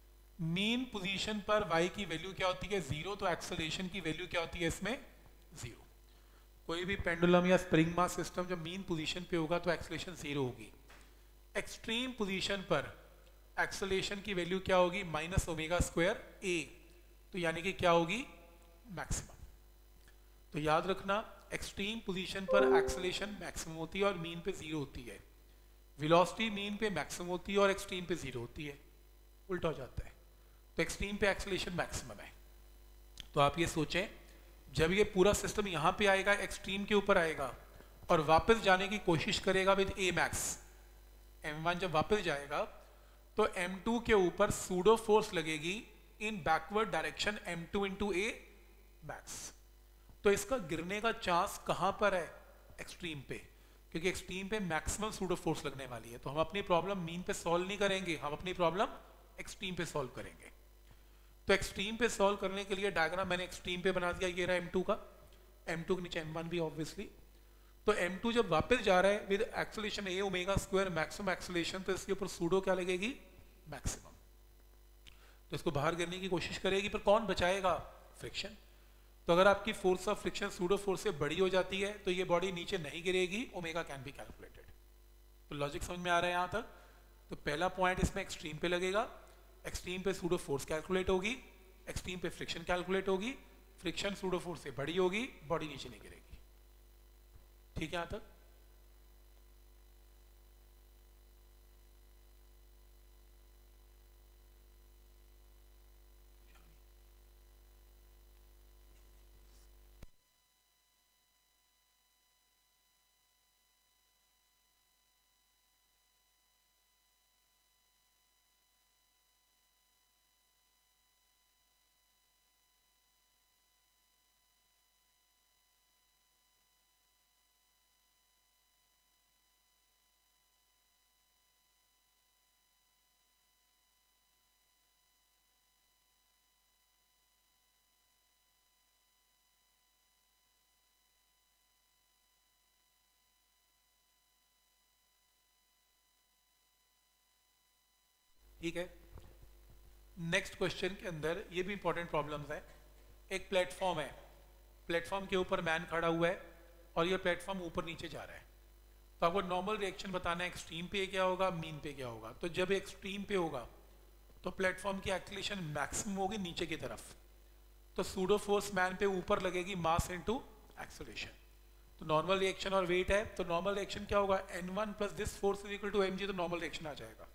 मीन पोजीशन पर y की वैल्यू क्या होती है, 0, तो एक्सेलरेशन की वैल्यू क्या होती है इसमें, 0। कोई भी पेंडुलम या स्प्रिंग मास सिस्टम जब मीन पोजीशन पे होगा तो एक्सेलरेशन 0 होगी। एक्सट्रीम पोजीशन पर एक्सेलरेशन की वैल्यू क्या होगी, माइनस ओमेगा स्क्वायर a, तो यानी कि क्या होगी, मैक्सिमम। तो याद रखना, एक्सट्रीम पोजीशन पर एक्सेलरेशन मैक्सिमम होती है और मीन पे 0 होती है। वेलोसिटी मीन पे मैक्सिमम होती है और एक्सट्रीम पे 0 होती है, उल्टा हो जाता है। तो एक्सट्रीम पे एक्सेलरेशन मैक्सिमम है। तो आप ये सोचें, जब ये पूरा सिस्टम यहाँ पे आएगा, एक्सट्रीम के ऊपर आएगा और वापस जाने की कोशिश करेगा विद a मैक्स, m1 जब वापस जाएगा तो m2 के ऊपर सूडो फोर्स लगेगी in backward direction m2 into a max. तो इसका गिरने का चांस कहाँ पर है, एक्सट्रीम पे, क्योंकि एक्सट्रीम पे मैक्सिमम सूडो फोर्स लगने वाली है। तो हम अपनी प्रॉब्लम मीन पे सॉल्व नहीं करेंगे, हम अपनी प्रॉब्लम एक्सट्रीम पे सॉल्व करेंगे। तो एक्सट्रीम पे सॉल्व करने के लिए डायग्राम मैंने एक्सट्रीम पे बना दिया, ये रहा m2 का, m2 के नीचे m1 भी ऑब्वियसली। तो m2 जब वापस जा रहा है with acceleration a omega square maximum acceleration, तो इसके ऊपर सूडो क्या लगेगी, मैक्सिमम। तो इसको बाहर गिरने की कोशिश करेगी, पर कौन बचाएगा, फ्रिक्शन। तो अगर आपकी force of friction pseudo force से बड़ी हो जाती है तो ये बॉडी नीचे नहीं गिरेगी, ओमेगा कैन बी कैलकुलेटेड। तो लॉजिक समझ में आ रहा है यहाँ तक। तो पहला पॉइंट इसमें एक्सट्रीम पे लगेगा, एक्सट्रीम पे सूडो फोर्स कैलकुलेट होगी, एक्सट्रीम पे फ्रिक्शन कैलकुलेट होगी, फ्रिक्शन सूडो फोर्स से बड़ी होगी, बॉडी नीचे नहीं गिरेगी। ठीक है यहाँ तक। ठीक है। नेक्स्ट क्वेश्चन के अंदर ये भी इंपॉर्टेंट प्रॉब्लम्स है। एक प्लेटफॉर्म है, प्लेटफॉर्म के ऊपर मैन खड़ा हुआ है और ये प्लेटफॉर्म ऊपर नीचे जा रहा है। तो आपको नॉर्मल रिएक्शन बताना है एक्सट्रीम पे क्या होगा, मीन पे क्या होगा। तो जब एक्सट्रीम पे होगा तो प्लेटफॉर्म की एक्सीलरेशन मैक्सिमम होगी नीचे की तरफ, तो सूडो फोर्स मैन पे ऊपर लगेगी मास इनटू एक्सीलरेशन। तो नॉर्मल रिएक्शन और वेट है, तो नॉर्मल रिएक्शन क्या होगा, N1 plus this force is equal to mg, तो नॉर्मल रिएक्शन आ जाएगा।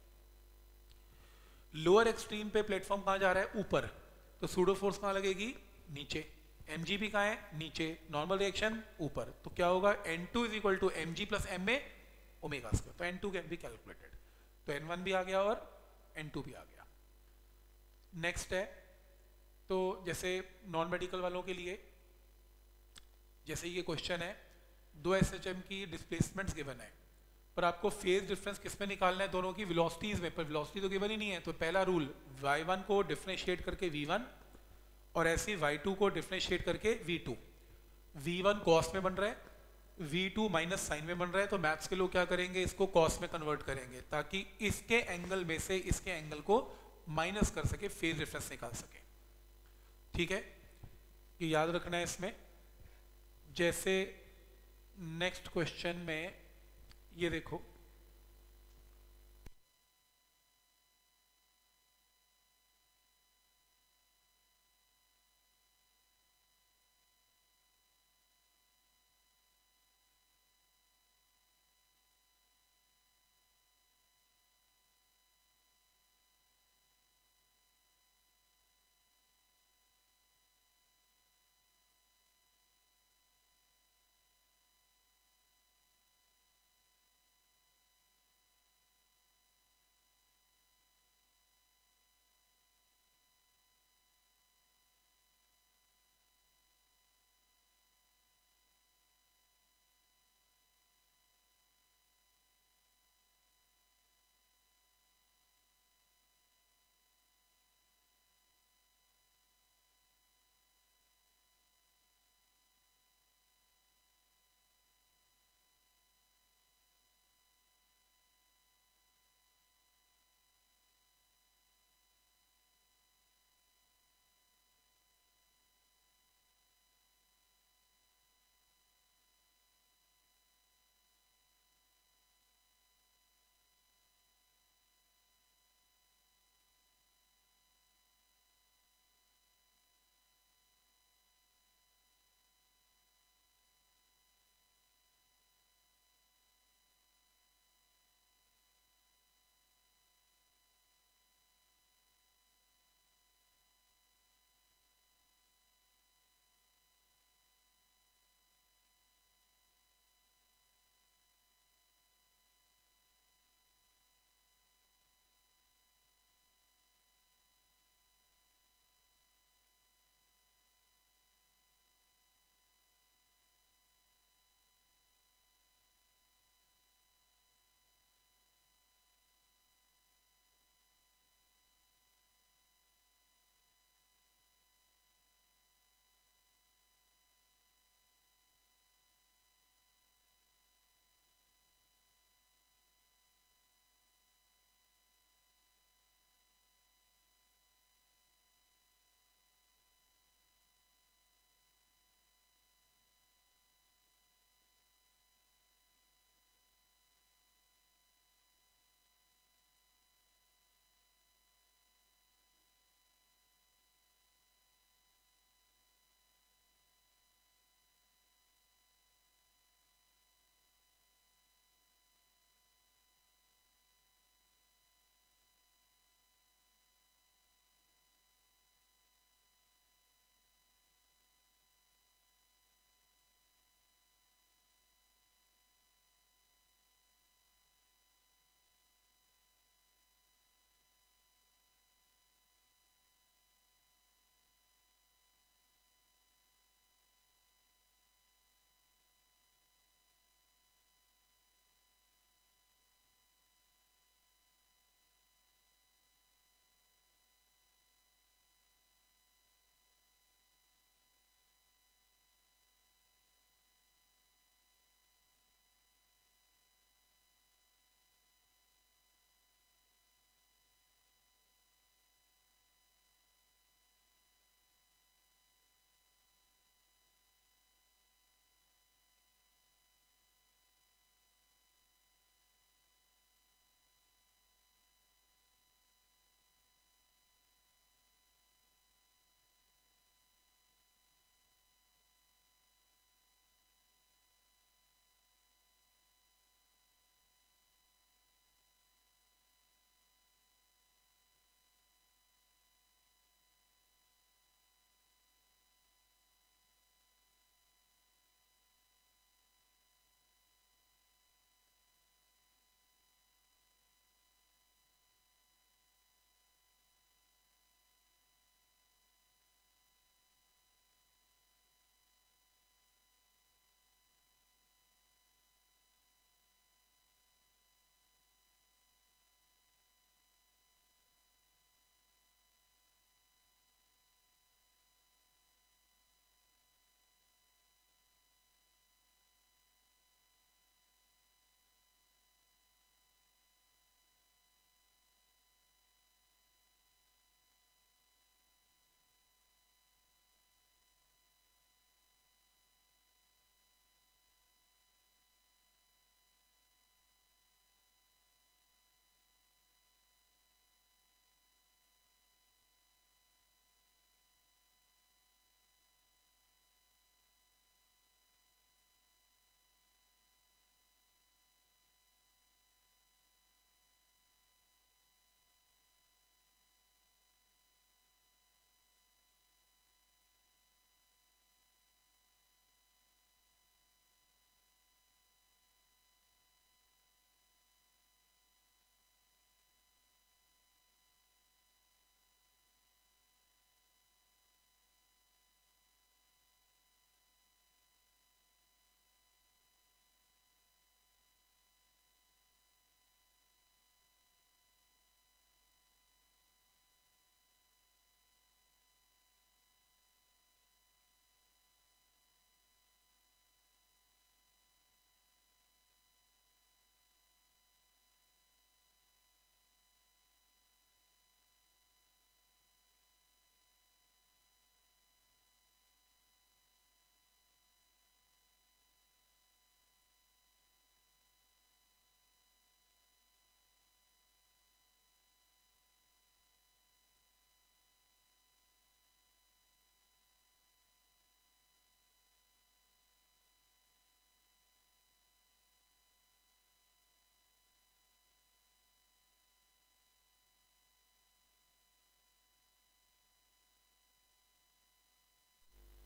लोअर एक्सट्रीम पे प्लेटफॉर्म कहाँ जा रहा है, ऊपर, तो सूडो फोर्स कहाँ लगेगी, नीचे। mg भी कहाँ है, नीचे। नॉर्मल रिएक्शन ऊपर, तो क्या होगा, N2 is equal to mg plus ma omega square. तो N2 कैन बी कैलकुलेटेड, तो N1 भी आ गया और N2 भी आ गया। नेक्स्ट है, तो जैसे नॉन मेडिकल वालों के लिए, जैसे ये क्वेश्चन है, दो SHM की डिस्प्लेसमेंट्स गिवन है, पर आपको फेज डिफरेंस किसमें निकालना है, दोनों की वेलोसिटीज में, पर वेलोसिटी तो गिवन ही नहीं है। तो पहला रूल, y1 को डिफरेंशिएट करके v1 और ऐसे y2 को डिफरेंशिएट करके v2। v1 कॉस में बन रहा है, v2 माइनस साइन में बन रहा है, तो मैथ्स के लोग क्या करेंगे, इसको कॉस में कन्वर्ट करेंगे ताकि इसके एंगल में से इसके एंगल को माइनस कर सके, फेज डिफरेंस निकाल सके। ठीक है, ये याद रखना है इसमें। जैसे नेक्स्ट क्वेश्चन में ये देखो,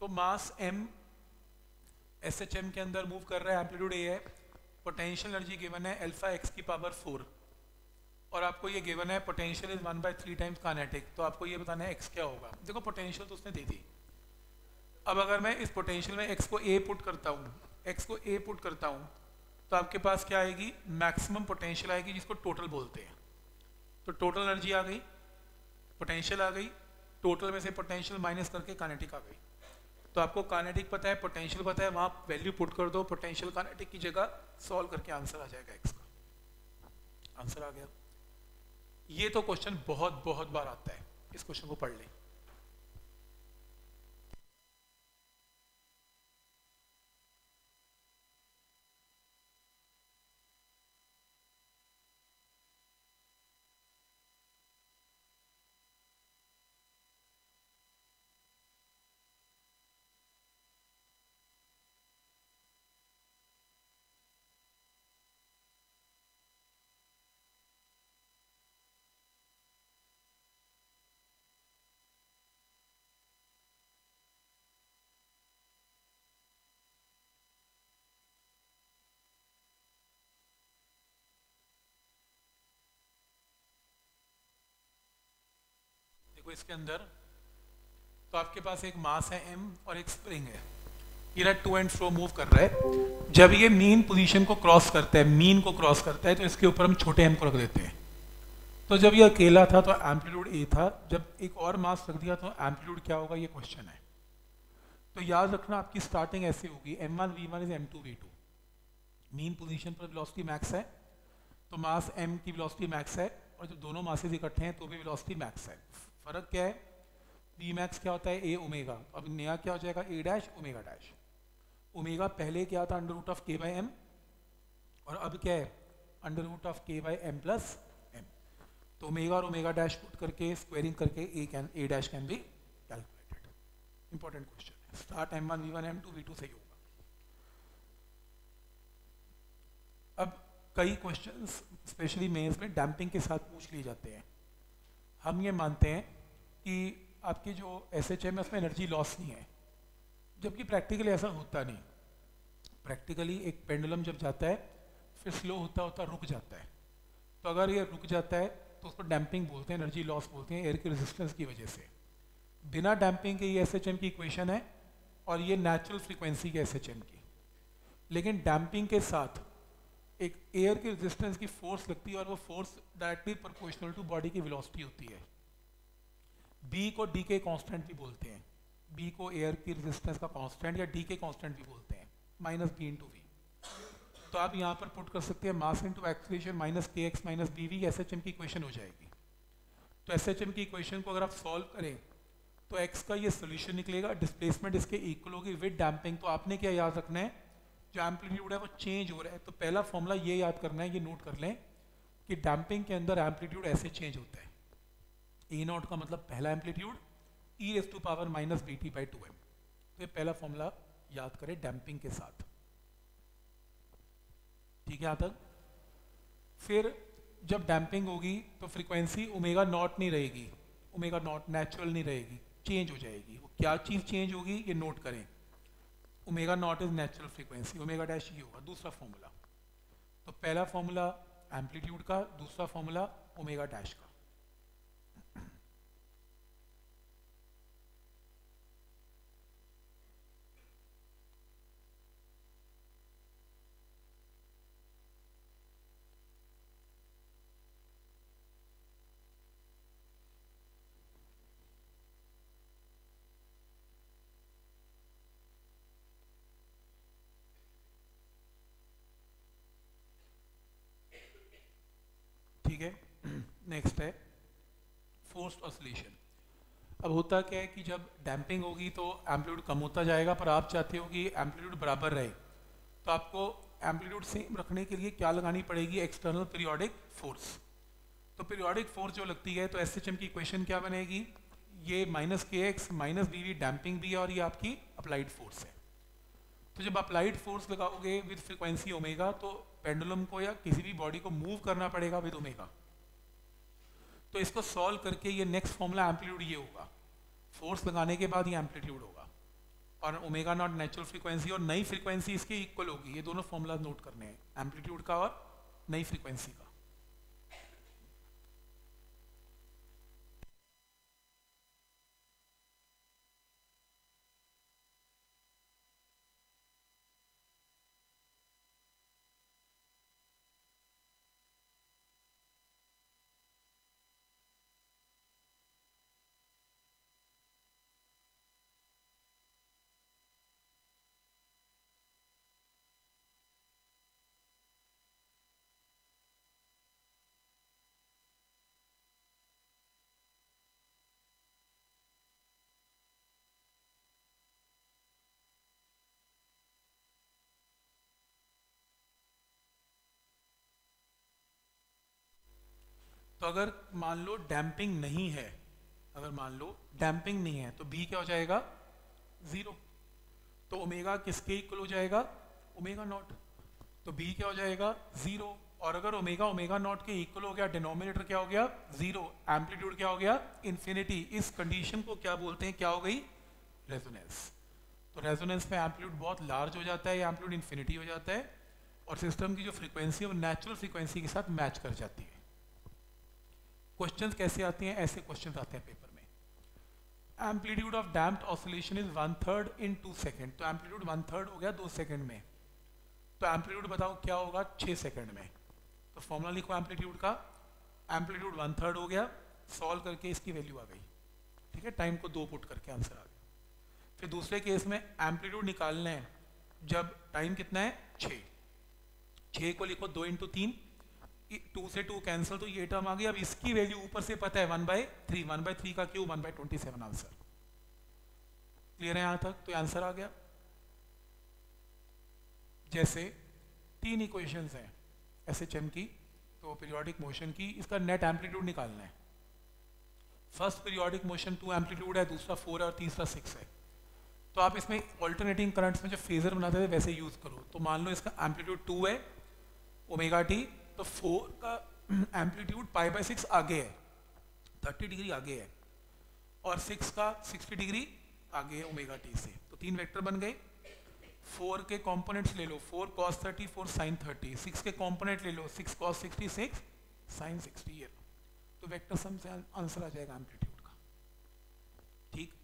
तो मास m SHM के अंदर मूव कर रहा है, एम्पलीट्यूड a है, पोटेंशियल एनर्जी गिवन है अल्फा x की पावर 4 और आपको ये गिवन है पोटेंशियल इज 1/3 टाइम्स काइनेटिक। तो आपको ये बताना है x क्या होगा। देखो पोटेंशियल तो उसने दे दी, अब अगर मैं इस पोटेंशियल में x को a पुट करता हूँ तो आपके पास क्या आएगी, मैक्सिमम पोटेंशियल आएगी जिसको टोटल बोलते हैं। तो टोटल एनर्जी आ गई, पोटेंशियल आ गई, टोटल में से पोटेंशियल माइनस करके काइनेटिक आ गई। तो आपको काइनेटिक पता है, पोटेंशियल पता है, वहाँ वैल्यू पुट कर दो पोटेंशियल काइनेटिक की जगह, सॉल्व करके आंसर आ जाएगा x का। आंसर आ गया। ये तो क्वेश्चन बहुत बहुत बार आता है, इस क्वेश्चन को पढ़ लें। देखो इसके अंदर तो आपके पास एक मास है m और एक स्प्रिंग है, ये टू एंड फ्रो मूव कर रहा है। जब ये मीन पोजीशन को क्रॉस करता है, मीन को क्रॉस करता है, तो इसके ऊपर हम छोटे m को रख देते हैं। तो जब ये अकेला था तो एम्पलीट्यूड a था, जब एक और मास रख दिया तो एम्पलीट्यूड क्या होगा, ये क्वेश्चन है। तो याद रखना आपकी स्टार्टिंग ऐसे होगी, m1 v1 is m2 v2। Mean position पर वेलोसिटी मैक्स है तो मास m की वेलोसिटी मैक्स है, और जब दोनों मासेस इकट्ठे हैं तो भी वेलोसिटी मैक्स है। फर्क क्या है, v मैक्स क्या होता है a ओमेगा, अब नया क्या हो जाएगा a dash omega dash. Omega पहले क्या था under root of k by m, और अब क्या है under root of k by m plus m। तो ओमेगा और ओमेगा डैश पुट करके स्क्वायरिंग करके a dash can be calculated. Important question है, start m1 v1 m2 v2 से ही होगा। अब कई क्वेश्चंस स्पेशली मेंस में डैम्पिंग के साथ पूछ लिए जाते हैं। हम ये मानते हैं कि आपकी जो SHM है उसमें एनर्जी लॉस नहीं है, जबकि प्रैक्टिकली ऐसा होता नहीं। प्रैक्टिकली एक पेंडुलम जब जाता है फिर स्लो होता होता रुक जाता है, तो अगर ये रुक जाता है तो उसको डैम्पिंग बोलते हैं, एनर्जी लॉस बोलते हैं, एयर की रेजिस्टेंस की वजह से। बिना डैम्पिंग के ये SHM की इक्वेशन है और ये नेचुरल फ्रीक्वेंसी के SHM की। लेकिन डैम्पिंग के साथ एक एयर की रेजिस्टेंस की फोर्स लगती है और वो force directly proportional to body की वेलोसिटी होती है। बी को डी के कांस्टेंट भी बोलते हैं, बी को एयर की रेजिस्टेंस का कांस्टेंट या डी के कांस्टेंट भी बोलते हैं, माइनस बी इंटू वी। तो आप यहाँ पर पुट कर सकते हैं mass into acceleration minus K X minus B V, SHM की इक्वेशन हो जाएगी। तो SHM की इक्वेशन को अगर आप सॉल्व करें तो एक्स का ये सोल्यूशन निकलेगा, डिस्प्लेसमेंट इसके इक्वल होगी विद डैम्पिंग। तो आपने क्या याद रखना है, जो एम्पलीट्यूड है वो चेंज हो रहा है, तो पहला फॉर्मूला ये याद करना है, ये नोट कर लें कि डैम्पिंग के अंदर एम्पलीट्यूड ऐसे चेंज होता है। ए नॉट का मतलब पहला amplitude E raise to power minus B T by 2m। तो ये पहला फॉर्मूला याद करें डैम्पिंग के साथ, ठीक है। यहाँ तक फिर जब डैम्पिंग होगी तो फ्रीक्वेंसी ओमेगा नॉट नहीं रहेगी, ओमेगा नॉट नेचुरल नहीं रहेगी, चेंज हो जाएगी। वो क्या चीज़ चेंज होगी ये नोट करें, omega naught is natural frequency, omega dash ये होगा दूसरा फॉर्मूला। तो पहला फॉर्मूला एम्पलीट्यूड का, दूसरा फॉर्मूला ओमेगा डैश का। ठीक है, नेक्स्ट है फोर्स्ड ऑसिलेशन। अब होता क्या है कि जब डैम्पिंग होगी तो एम्पलीट्यूड कम होता जाएगा, पर आप चाहते हो कि एम्पलीट्यूड बराबर रहे, तो आपको एम्पलीट्यूड सेम रखने के लिए क्या लगानी पड़ेगी, एक्सटर्नल पीरियोडिक फोर्स। तो पीरियोडिक फोर्स जो लगती है तो SHM की इक्वेशन क्या बनेगी, ये minus K X minus B V damping भी है और ये आपकी अप्लाइड फोर्स है। तो जब अप्लाइड फोर्स लगाओगे विद फ्रीक्वेंसी ओमेगा तो पेंडुलम को या किसी भी बॉडी को मूव करना पड़ेगा विद ओमेगा। तो इसको सॉल्व करके ये नेक्स्ट फॉर्मूला एम्पलीट्यूड ये होगा, फोर्स लगाने के बाद ये एम्पलीट्यूड होगा। और ओमेगा नॉट नेचुरल फ्रीक्वेंसी और नई फ्रीक्वेंसी इसकी इक्वल होगी। ये दोनों फॉर्मूला नोट करने हैं, एम्पलीट्यूड का और नई फ्रीक्वेंसी का। तो अगर मान लो डैम्पिंग नहीं है, अगर मान लो डैम्पिंग नहीं है तो बी क्या हो जाएगा, जीरो। तो ओमेगा किसके इक्वल हो जाएगा, ओमेगा नॉट। तो बी क्या हो जाएगा, जीरो। और अगर ओमेगा ओमेगा नॉट के इक्वल हो गया, डिनोमिनेटर क्या हो गया, जीरो, एम्पलीट्यूड क्या हो गया, इन्फिनिटी। इस कंडीशन को क्या बोलते हैं, क्या हो गई, रेजोनेंस। तो रेजोनेंस में एम्पलीट्यूड बहुत लार्ज हो जाता है, या एम्पलीट्यूड इन्फिनिटी हो जाता है, और सिस्टम की जो फ्रीक्वेंसी है वो नेचुरल फ्रीक्वेंसी के साथ मैच कर जाती है। क्वेश्चंस कैसे आते हैं, ऐसे क्वेश्चंस आते हैं पेपर में। Amplitude of damped oscillation is 1/3 in 2 second. तो एम्पलीट्यूड 1/3 हो गया 2 सेकेंड में, तो एम्पलीट्यूड बताओ क्या होगा 6 सेकेंड में। तो फॉर्मूला लिखो एम्पलीट्यूड का, एम्पलीट्यूड 1/3 हो गया, सॉल्व करके इसकी वैल्यू आ गई, ठीक है, टाइम को 2 पुट करके आंसर आ गया। फिर दूसरे केस में एम्पलीट्यूड निकालना है जब टाइम कितना है 6, 6 को लिखो 2 × 3, 2 से 2 कैंसिल, तो ये टर्म आ गई। अब इसकी वैल्यू ऊपर से पता है 1/3, 1/3 का क्यूब 1/27 आंसर। क्लियर है यहां तक, तो आंसर आ गया। जैसे 3 इक्वेशंस हैं एसएचएम की, तो पीरियोडिक मोशन की, इसका नेट एम्पलीट्यूड निकालना है। फर्स्ट पीरियोडिक मोशन 2 एम्पलीट्यूड है, दूसरा 4 है और तीसरा 6 है। तो आप इसमें ऑल्टरनेटिंग करंट्स में जो फेजर बनाते थे वैसे यूज करो। तो मान लो इसका एम्पलीट्यूड 2 है, ओमेगा टी, तो 4 का एम्पलीट्यूड π/6 आगे है, 30 डिग्री आगे है, और 6 का 60 डिग्री आगे है ओमेगा टी से। तो 3 वेक्टर बन गए। 4 के कंपोनेंट्स ले लो, 4 cos 30, 4 sin 30, 6 के कंपोनेंट ले लो, 6 cos 60, 6 sin 60, ये तो वेक्टर सम से आंसर आ जाएगा एम्पलीट्यूड का। ठीक,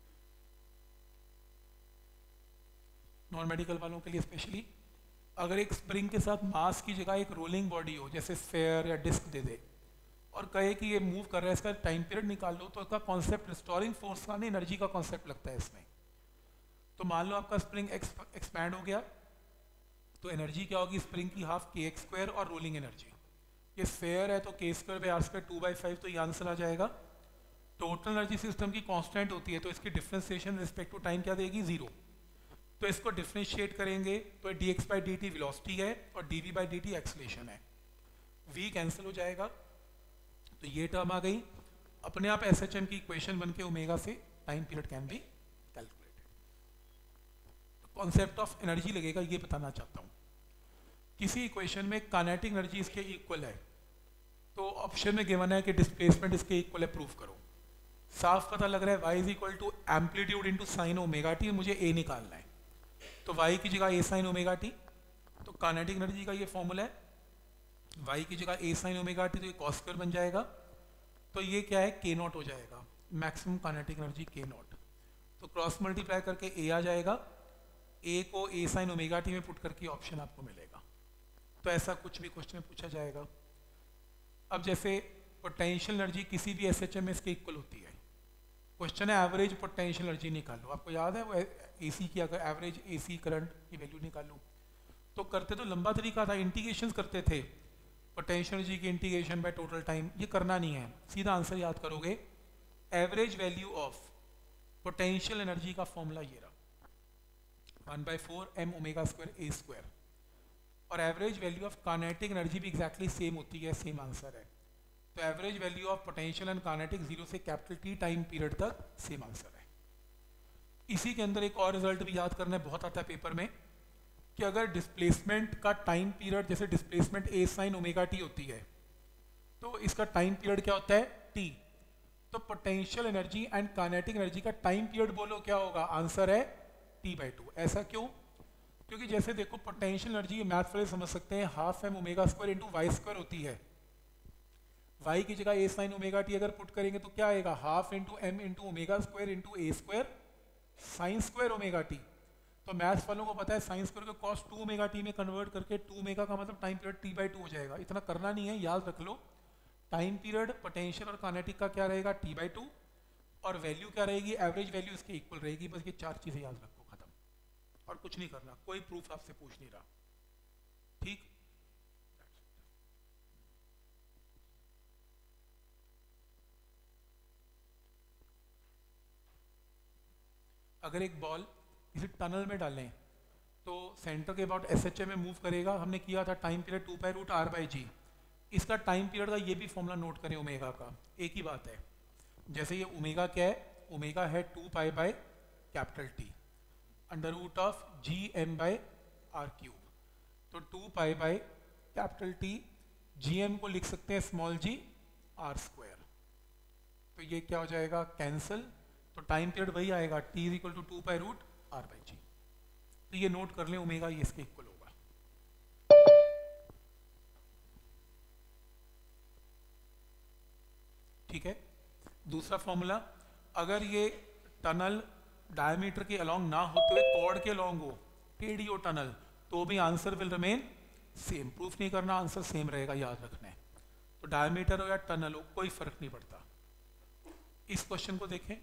नॉन मेडिकल वालों के लिए स्पेशली, अगर एक स्प्रिंग के साथ मास की जगह एक रोलिंग बॉडी हो, जैसे स्फेयर या डिस्क दे दे, और कहे कि ये मूव कर रहा है, इसका टाइम पीरियड निकाल लो, तो इसका कॉन्सेप्ट रिस्टोरिंग फोर्स का नहीं, एनर्जी का कॉन्सेप्ट लगता है इसमें। तो मान लो आपका स्प्रिंग एक्सपैंड हो गया, तो एनर्जी क्या होगी स्प्रिंग की, हाफ kx² और रोलिंग एनर्जी। ये स्फेयर है तो k²/r², 2/5, तो ये आंसर आ जाएगा। टोटल एनर्जी सिस्टम की कांस्टेंट होती है, तो इसकी डिफरेंशिएशन रिस्पेक्ट टू टाइम क्या देगी, 0। तो इसको डिफरेंशिएट करेंगे तो dx/dt वेलोसिटी है और dv/dt एक्सेलरेशन है, v कैंसिल हो जाएगा, तो ये टर्म आ गई। अपने आप एसएचएम की इक्वेशन बन के ओमेगा से time period can be calculated. Concept of energy लगेगा, ये बताना चाहता हूँ। किसी इक्वेशन में काइनेटिक एनर्जी इसके इक्वल है, तो ऑप्शन में गिवन है कि डिस्प्लेसमेंट इसके इक्वल है, प्रूफ करो। साफ पता लग रहा है y = amplitude into sine omega T, मुझे a निकालना है, तो y की जगह a sin ओमेगा टी, तो काइनेटिक एनर्जी का ये फॉर्मूला है, y की जगह a sin ओमेगा टी, तो ये cos² बन जाएगा, तो ये क्या है k0 हो जाएगा, मैक्सिमम काइनेटिक एनर्जी k0। तो क्रॉस मल्टीप्लाई करके a आ जाएगा, a को a sin ओमेगा टी में पुट करके ऑप्शन आपको मिलेगा। तो ऐसा कुछ भी क्वेश्चन में पूछा जाएगा। अब जैसे पोटेंशियल एनर्जी किसी भी एसएचएम में इसके इक्वल होती है, क्वेश्चन है एवरेज पोटेंशियल एनर्जी निकालो। आपको याद है वो एसी की, अगर एवरेज एसी करंट की वैल्यू निकालो, तो करते तो लंबा तरीका था, इंटीग्रेशन करते थे, पोटेंशियल एनर्जी की इंटीग्रेशन बाय टोटल टाइम, ये करना नहीं है, सीधा आंसर याद करोगे। Average value of potential energy का फॉर्मूला ये रहा, 1/4 m⍵²a², और average value of kinetic energy भी एग्जैक्टली सेम होती है, सेम आंसर है। तो average value of potential and kinetic 0 से T टाइम पीरियड तक सेम आंसर है। इसी के अंदर एक और रिजल्ट भी याद करना है, बहुत आता है पेपर में, कि अगर डिस्प्लेसमेंट का टाइम पीरियड, जैसे displacement a sin omega t होती है, तो इसका टाइम पीरियड क्या होता है, t। तो potential energy and kinetic energy का टाइम पीरियड बोलो क्या होगा, आंसर है t/2। ऐसा क्यों? क्योंकि जैसे देखो पोटेंशियल एनर्जी मैथ वाले समझ सकते हैं, half M omega square into Y square होती है। वाई की जगह ए साइन ओमेगा टी अगर पुट करेंगे तो क्या आएगा, half into M into omega square into ए square sine square omega T. तो मैथ्स वालों को पता है साइन स्क्वायर को कॉस 2 ओमेगा टी में कन्वर्ट करके 2 ओमेगा का मतलब टाइम पीरियड t/2 हो जाएगा। इतना करना नहीं है, याद रख लो। टाइम पीरियड पोटेंशियल और काइनेटिक का क्या रहेगा, t/2, और वैल्यू क्या रहेगी, एवरेज वैल्यू इसके इक्वल रहेगी। बस ये 4 चीजें याद रखो, खत्म। और कुछ नहीं करना, कोई प्रूफ आपसे पूछ नहीं रहा। ठीक। अगर एक बॉल किसी टनल में डालें तो सेंटर के अबाउट SHA में मूव करेगा। हमने किया था टाइम पीरियड 2π√r/g। इसका टाइम पीरियड का ये भी फॉर्मूला नोट करें ओमेगा का, एक ही बात है। जैसे ये ओमेगा क्या है, ओमेगा है 2π/T √g m/r³। तो 2π/T gm को लिख सकते हैं स्मॉल g r²। तो ये क्या हो जाएगा, कैंसल। तो टाइम पीरियड वही आएगा t = 2π√r/g। तो ये नोट कर लें, ओमेगा ये इसके इक्वल होगा। ठीक है। दूसरा फॉर्मूला, अगर ये टनल डायमीटर के अलोंग ना होते हुए कॉर्ड के अलोंग हो, टेढ़ी हो टनल, तो भी answer will remain same. Proof नहीं करना, आंसर सेम रहेगा, याद रखना है। तो डायमीटर हो या टनल हो कोई फर्क नहीं पड़ता। इस क्वेश्चन को देखें।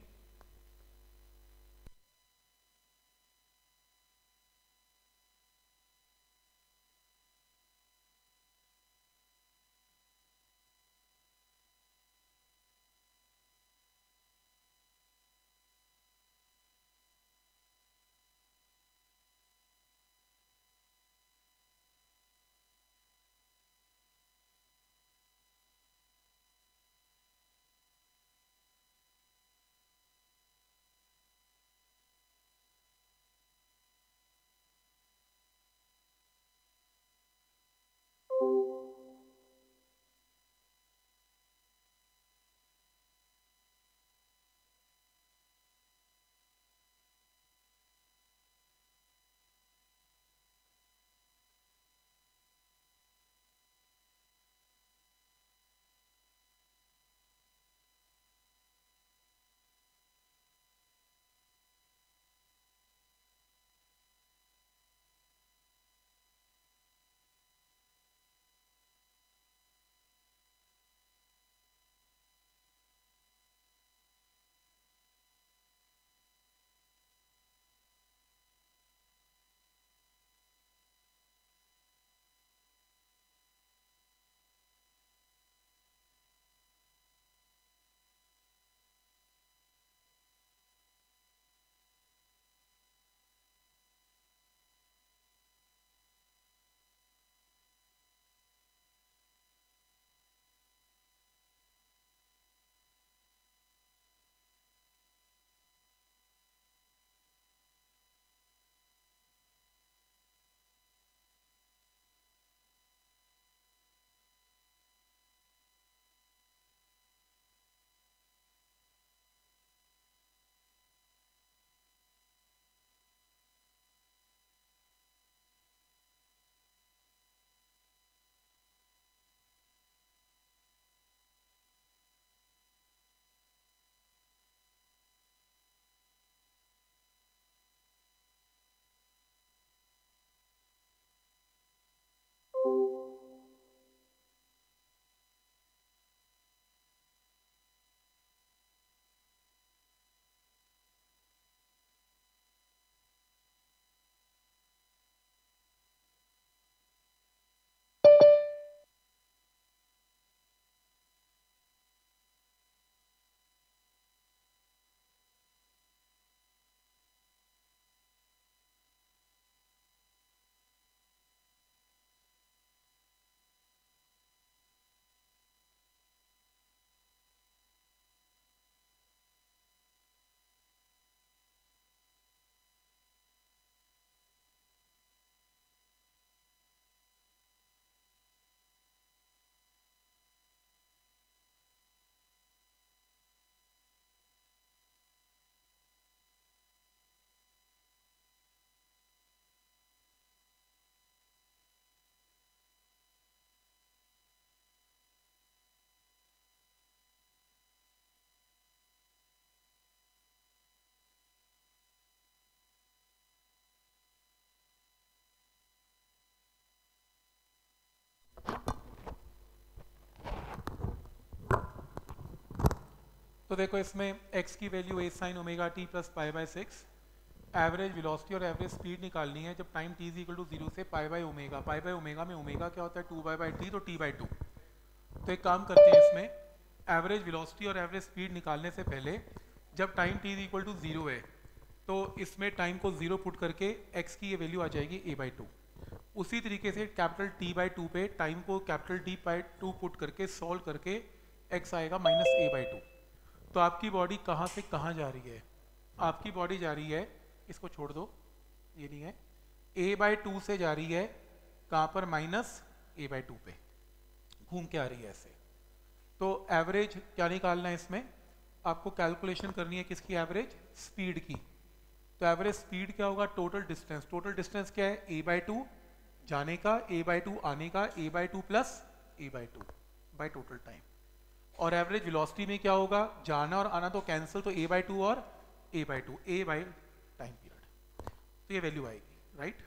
तो देखो इसमें x की value a sin omega t plus pi by 6, average velocity और एवरेज स्पीड निकालनी है जब time t is equal to 0 से पाई बाय ओमेगा में ओमेगा क्या होता है 2 पाई बाय t, तो t बाय 2। तो एक काम करते हैं, इसमें एवरेज वेलोसिटी और एवरेज स्पीड निकालने से पहले जब time t is equal to 0 है तो इसमें टाइम को 0 पुट करके x की ये वैल्यू आ जाएगी a बाई 2। उसी तरीके से कैपिटल t बाई 2 पे टाइम को कैपिटल d बाई 2 पुट करके सॉल्व करके x आएगा माइनस a बाई 2। तो आपकी बॉडी कहाँ से कहाँ जा रही है? आपकी बॉडी जा रही है, इसको छोड़ दो, ये नहीं है, a बाई 2 से जा रही है कहाँ पर? माइनस a बाई 2 पे घूम के आ रही है ऐसे। तो एवरेज क्या निकालना है इसमें? आपको कैलकुलेशन करनी है किसकी? एवरेज स्पीड की। तो एवरेज स्पीड क्या होगा? Total distance. टोटल डिस्टेंस क्या है? a बाई 2 जाने का, a बाई 2 आने का, a by 2 plus a by 2 by total time. और एवरेज वेलोसिटी में क्या होगा? जाना और आना तो कैंसिल, तो a बाई 2 और a by 2, a by time period. तो ये वैल्यू आएगी, राइट।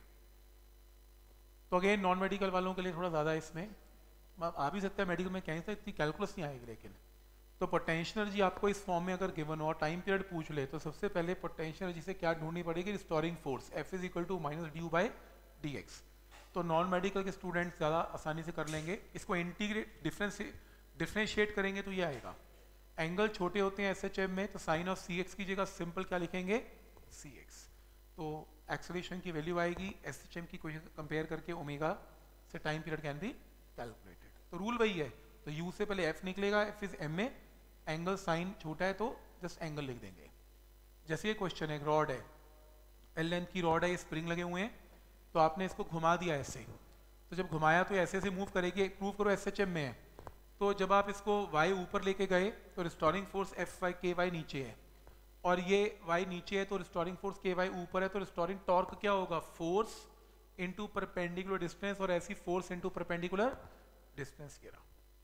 तो अगेन नॉन मेडिकल वालों के लिए थोड़ा ज़्यादा इसमें आ भी सकता है, मेडिकल में कहीं से इतनी कैलकुलस नहीं आएगी। लेकिन तो पोटेंशियल एनर्जी आपको इस फॉर्म में अगर गिवन हो और टाइम पीरियड पूछ ले तो सबसे पहले पोटेंशियल एनर्जी से क्या ढूंढनी पड़ेगी? Restoring force, F is equal to minus dU by d x. तो नॉन मेडिकल के स्टूडेंट्स ज़्यादा आसानी से कर लेंगे। इसको इंटीग्रेट डिफ्रेंशिएट करेंगे तो ये आएगा। एंगल छोटे होते हैं SHM में, तो साइन ऑफ सी एक्स की जगह सिंपल क्या लिखेंगे? C x. तो एक्सेलरेशन की वैल्यू आएगी SHM की कंपेयर करके ओमेगा से time period can be calculated. तो रूल वही है, तो u से पहले f निकलेगा, f इज m में, एंगल साइन छोटा है तो जस्ट एंगल लिख देंगे। जैसे ये क्वेश्चन है, एक रॉड है, L लेंथ की रॉड है, ये स्प्रिंग लगे हुए हैं, तो आपने इसको घुमा दिया ऐसे, तो जब घुमाया तो ऐसे ऐसे मूव करेगी, प्रूव करो SHM में है। तो जब आप इसको y ऊपर लेके गए तो रिस्टोरिंग फोर्स F/ky नीचे है, और ये y नीचे है तो रिस्टोरिंग फोर्स ky ऊपर है, तो रिस्टोरिंग टॉर्क क्या होगा? फोर्स इनटू परपेंडिकुलर डिस्टेंस, और ऐसी फोर्स इनटू परपेंडिकुलर डिस्टेंस गिरा।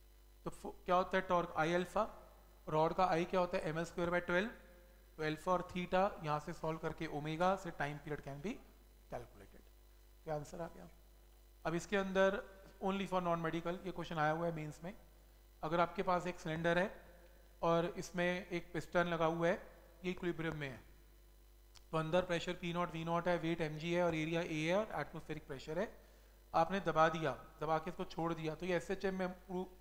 तो क्या होता है टॉर्क? आई अल्फा, रॉड का आई क्या होता है? ml square by 12। तो अल्फा और थीटा यहाँ से सॉल्व करके ओमेगा से time period can be calculated. क्या आंसर आ गया? अब इसके अंदर ओनली फॉर नॉन मेडिकल ये क्वेश्चन आया हुआ है मेंस में। अगर आपके पास एक सिलेंडर है और इसमें एक पिस्टन लगा हुआ है, ये इक्विलिब्रियम में है, तो अंदर प्रेशर P0 V0 है, वेट mg है और एरिया a है और एटमॉस्फेरिक प्रेशर है। आपने दबा दिया, दबा के इसको छोड़ दिया, तो ये SHM में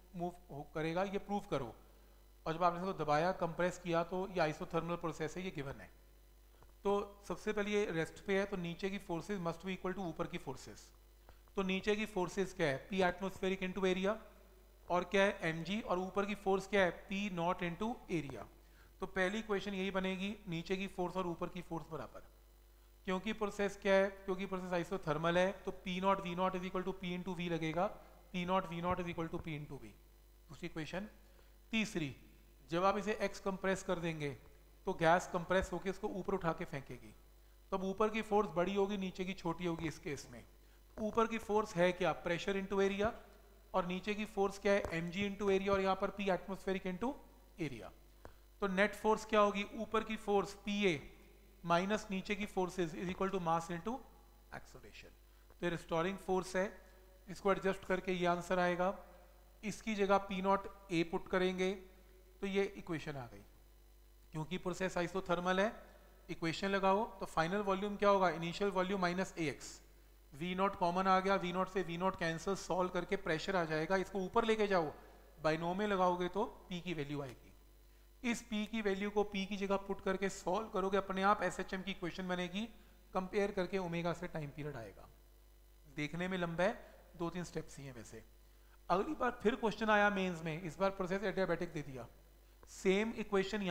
मूव करेगा, ये प्रूव करो। और जब आपने इसको दबाया, कंप्रेस किया, तो ये आइसोथर्मल प्रोसेस है, ये गिवन है। तो सबसे पहले ये रेस्ट पे है, तो नीचे की forces must be equal to ऊपर की फोर्सेस। तो नीचे की फोर्सेस क्या है? P एटमॉस्फेरिक इंटू एरिया, और क्या है? mg, और ऊपर की फोर्स क्या है? P0 into area. तो पहली क्वेश्चन यही बनेगी, नीचे की फोर्स और ऊपर की फोर्स बराबर। क्योंकि प्रोसेस क्या है? क्योंकि प्रोसेस आइसोथर्मल है, तो P0 V0 is equal to P into v लगेगा, P0 V0 is equal to P into v. दूसरी क्वेश्चन। तीसरी, जब आप इसे x कंप्रेस कर देंगे तो गैस कंप्रेस होकर इसको ऊपर उठा के फेंकेगी, तब ऊपर की फोर्स बड़ी होगी, नीचे की छोटी होगी। इस केस में ऊपर की फोर्स है क्या? प्रेशर इंटू एरिया, और नीचे की फोर्स क्या है? mg इंटू एरिया, और यहाँ पर P एटमॉस्फेरिक इंटू एरिया। तो नेट फोर्स क्या होगी? ऊपर की फोर्स Pa माइनस नीचे की forces is equal to mass into acceleration. तो ये रिस्टोरिंग फोर्स है, इसको एडजस्ट करके ये आंसर आएगा। इसकी जगह P0 A पुट करेंगे तो ये इक्वेशन आ गई। क्योंकि प्रोसेस आइसोथर्मल है, इक्वेशन लगाओ तो फाइनल वॉल्यूम क्या होगा? Initial volume minus AX, V0 common आ गया, V0 से V0 कैंसिल, सॉल्व करके प्रेशर आ जाएगा। इसको ऊपर लेके जाओ, बाइनोमियल लगाओगे तो P की वैल्यू आएगी। इस P की वैल्यू को P की जगह पुट करके सॉल्व करोगे, अपने आप SHM की इक्वेशन बनेगी, कंपेयर करके ओमेगा से टाइम पीरियड आएगा। देखने में लंबा है, 2-3 स्टेप्स ही हैं वैसे। अगली बार फिर क्वेश्चन आया मेंस में, इस बार प्रोसेस एडियाबैटिक दे दिया, सेम इक्वेशन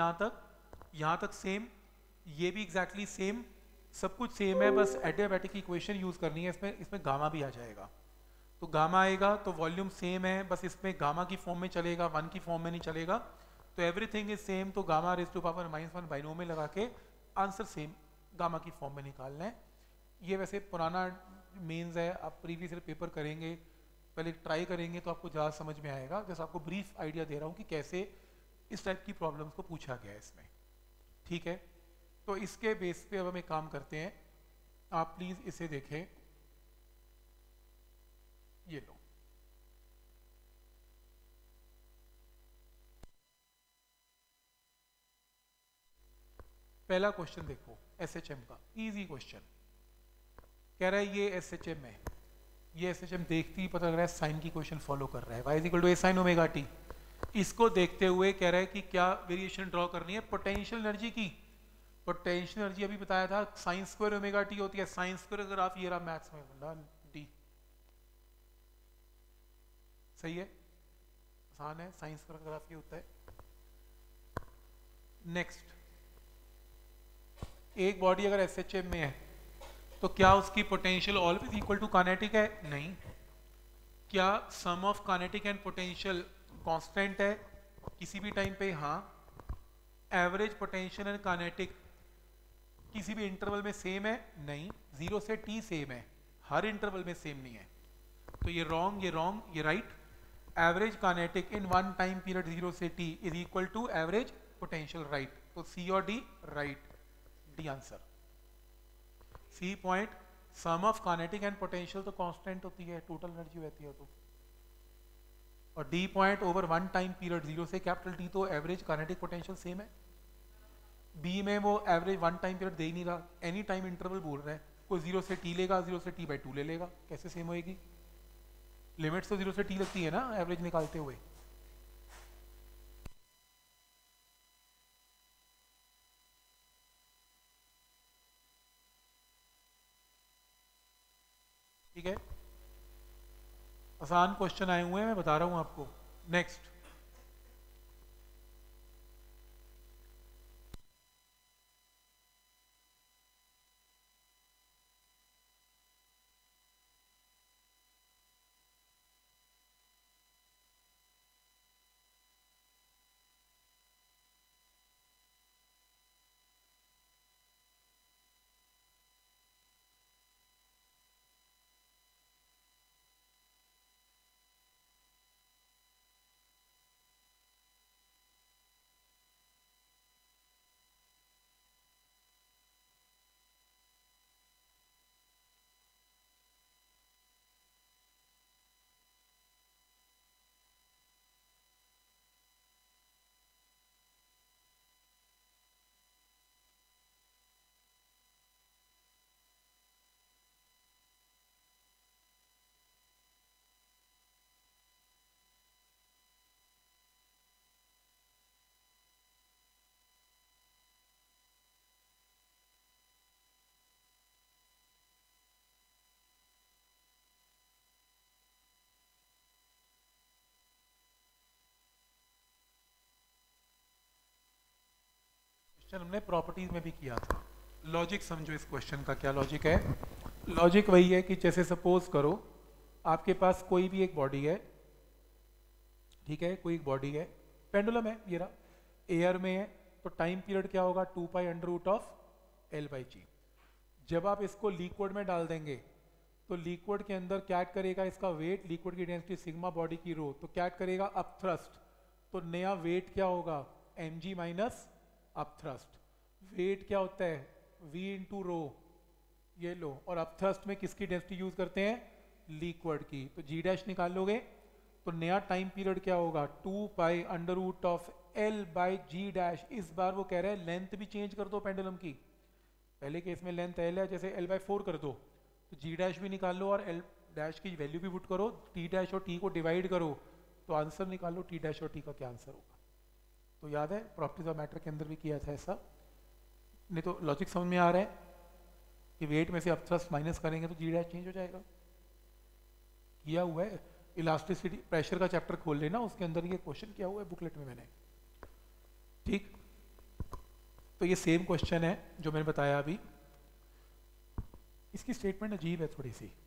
यहाँ तक सेम, ये भी एग्जैक्टली सेम, सब कुछ सेम है, बस एडियाबैटिक की इक्वेशन यूज करनी है। इसमें गामा भी आ जाएगा, तो गामा आएगा तो वॉल्यूम सेम है, बस इसमें गामा की फॉर्म में चलेगा, 1 की फॉर्म में नहीं चलेगा। तो एवरीथिंग इज सेम, तो gamma raise to power -1 binomial लगा के आंसर सेम गामा की फॉर्म में निकालना है। ये वैसे पुराना मेंस है, आप प्रीवियस ईयर पेपर करेंगे, पहले ट्राई करेंगे तो आपको ज़्यादा समझ में आएगा। जैसे आपको ब्रीफ आइडिया दे रहा हूँ कि कैसे इस टाइप की प्रॉब्लम्स को पूछा गया है इसमें, ठीक है। तो इसके बेस पे अब हम एक काम करते हैं, आप प्लीज़ इसे देखें, ये लो, पहला क्वेश्चन देखो एसएचएम का, इजी क्वेश्चन। कह रहा है ये एसएचएम है, ये एसएचएम देखते ही पता लग रहा है साइन की क्वेश्चन फॉलो कर रहा है, y is equal to A sine omega t. इसको देखते हुए कह रहा है कि क्या वेरिएशन ड्रॉ करनी है पोटेंशियल एनर्जी की। पोटेंशियल एनर्जी अभी बताया था साइन स्क्वायर ओमेगा टी होती है, साइन स्क्वायर अगर आप ये रहा मैथ्स में डन डी, सही है, आसान है, साइन स्क्वायर अगर आप ये होता है। नेक्स्ट, एक बॉडी अगर एसएचएम में है तो क्या उसकी potential always equal to kinetic है? नहीं। क्या sum of kinetic and potential constant है किसी भी टाइम पे? हाँ। एवरेज पोटेंशियल एंड काइनेटिक किसी भी इंटरवल में सेम है? नहीं। 0 से t सेम है, हर इंटरवल में सेम नहीं है, तो ये रॉन्ग, ये रॉन्ग, ये right. Average kinetic in one time period 0 से t is equal to average potential, right. तो सी और d right, d answer. C point sum of kinetic and potential तो कांस्टेंट होती है, टोटल एनर्जी रहती है तो, और d point over one time period 0 से कैपिटल टी तो एवरेज काइनेटिक पोटेंशियल सेम है। बी में वो एवरेज वन टाइम पीरियड दे ही नहीं रहा, एनी टाइम इंटरवल बोल रहा है, कोई 0 से t लेगा, 0 से t/2 ले लेगा, कैसे सेम होएगी? लिमिट्स तो 0 से t लगती है ना एवरेज निकालते हुए। ठीक है, आसान क्वेश्चन आए हुए हैं, मैं बता रहा हूं आपको। नेक्स्ट, क्वेश्चन हमने प्रॉपर्टीज में भी किया था। लॉजिक समझो इस क्वेश्चन का, क्या लॉजिक है? लॉजिक वही है कि जैसे सपोज करो आपके पास कोई भी एक बॉडी है, ठीक है, कोई एक बॉडी है, पेंडुलम है, ये रहा, एयर में है, तो टाइम पीरियड क्या होगा? 2π√L/g। जब आप इसको लिक्विड में डाल देंगे तो लिक्विड के अंदर क्या करेगा? इसका वेट, लिक्विड की डेंसिटी सिग्मा, बॉडी की रो, तो क्या करेगा? अप थ्रस्ट, तो नया वेट क्या होगा? mg minus up thrust. Weight क्या होता है? v इंटू रो, ये लो, और अप थ्रस्ट में किसकी डेंसिटी यूज करते हैं? लिक्विड की, तो g डैश निकाल लोगे तो नया टाइम पीरियड क्या होगा? 2π√L/g dash. इस बार वो कह रहे हैं लेंथ भी चेंज कर दो पेंडुलम की, पहले केस में लेंथ L है, जैसे L/4 कर दो, तो g डैश भी निकाल लो और L डैश की वैल्यू भी पुट करो, t डैश और t को डिवाइड करो, तो आंसर निकालो t डैश और t का क्या आंसर होगा। तो याद है प्रॉपर्टीज ऑफ मैटर के अंदर भी किया था ऐसा। नहीं तो लॉजिक समझ में आ रहा है कि वेट में से अप थ्रस्ट माइनस करेंगे तो जी डैश चेंज हो जाएगा, किया हुआ है। इलास्टिसिटी प्रेशर का चैप्टर खोल लेना, उसके अंदर ये क्वेश्चन किया हुआ है बुकलेट में मैंने, ठीक। तो ये सेम क्वेश्चन है जो मैंने बताया अभी, इसकी स्टेटमेंट अजीब है थोड़ी सी।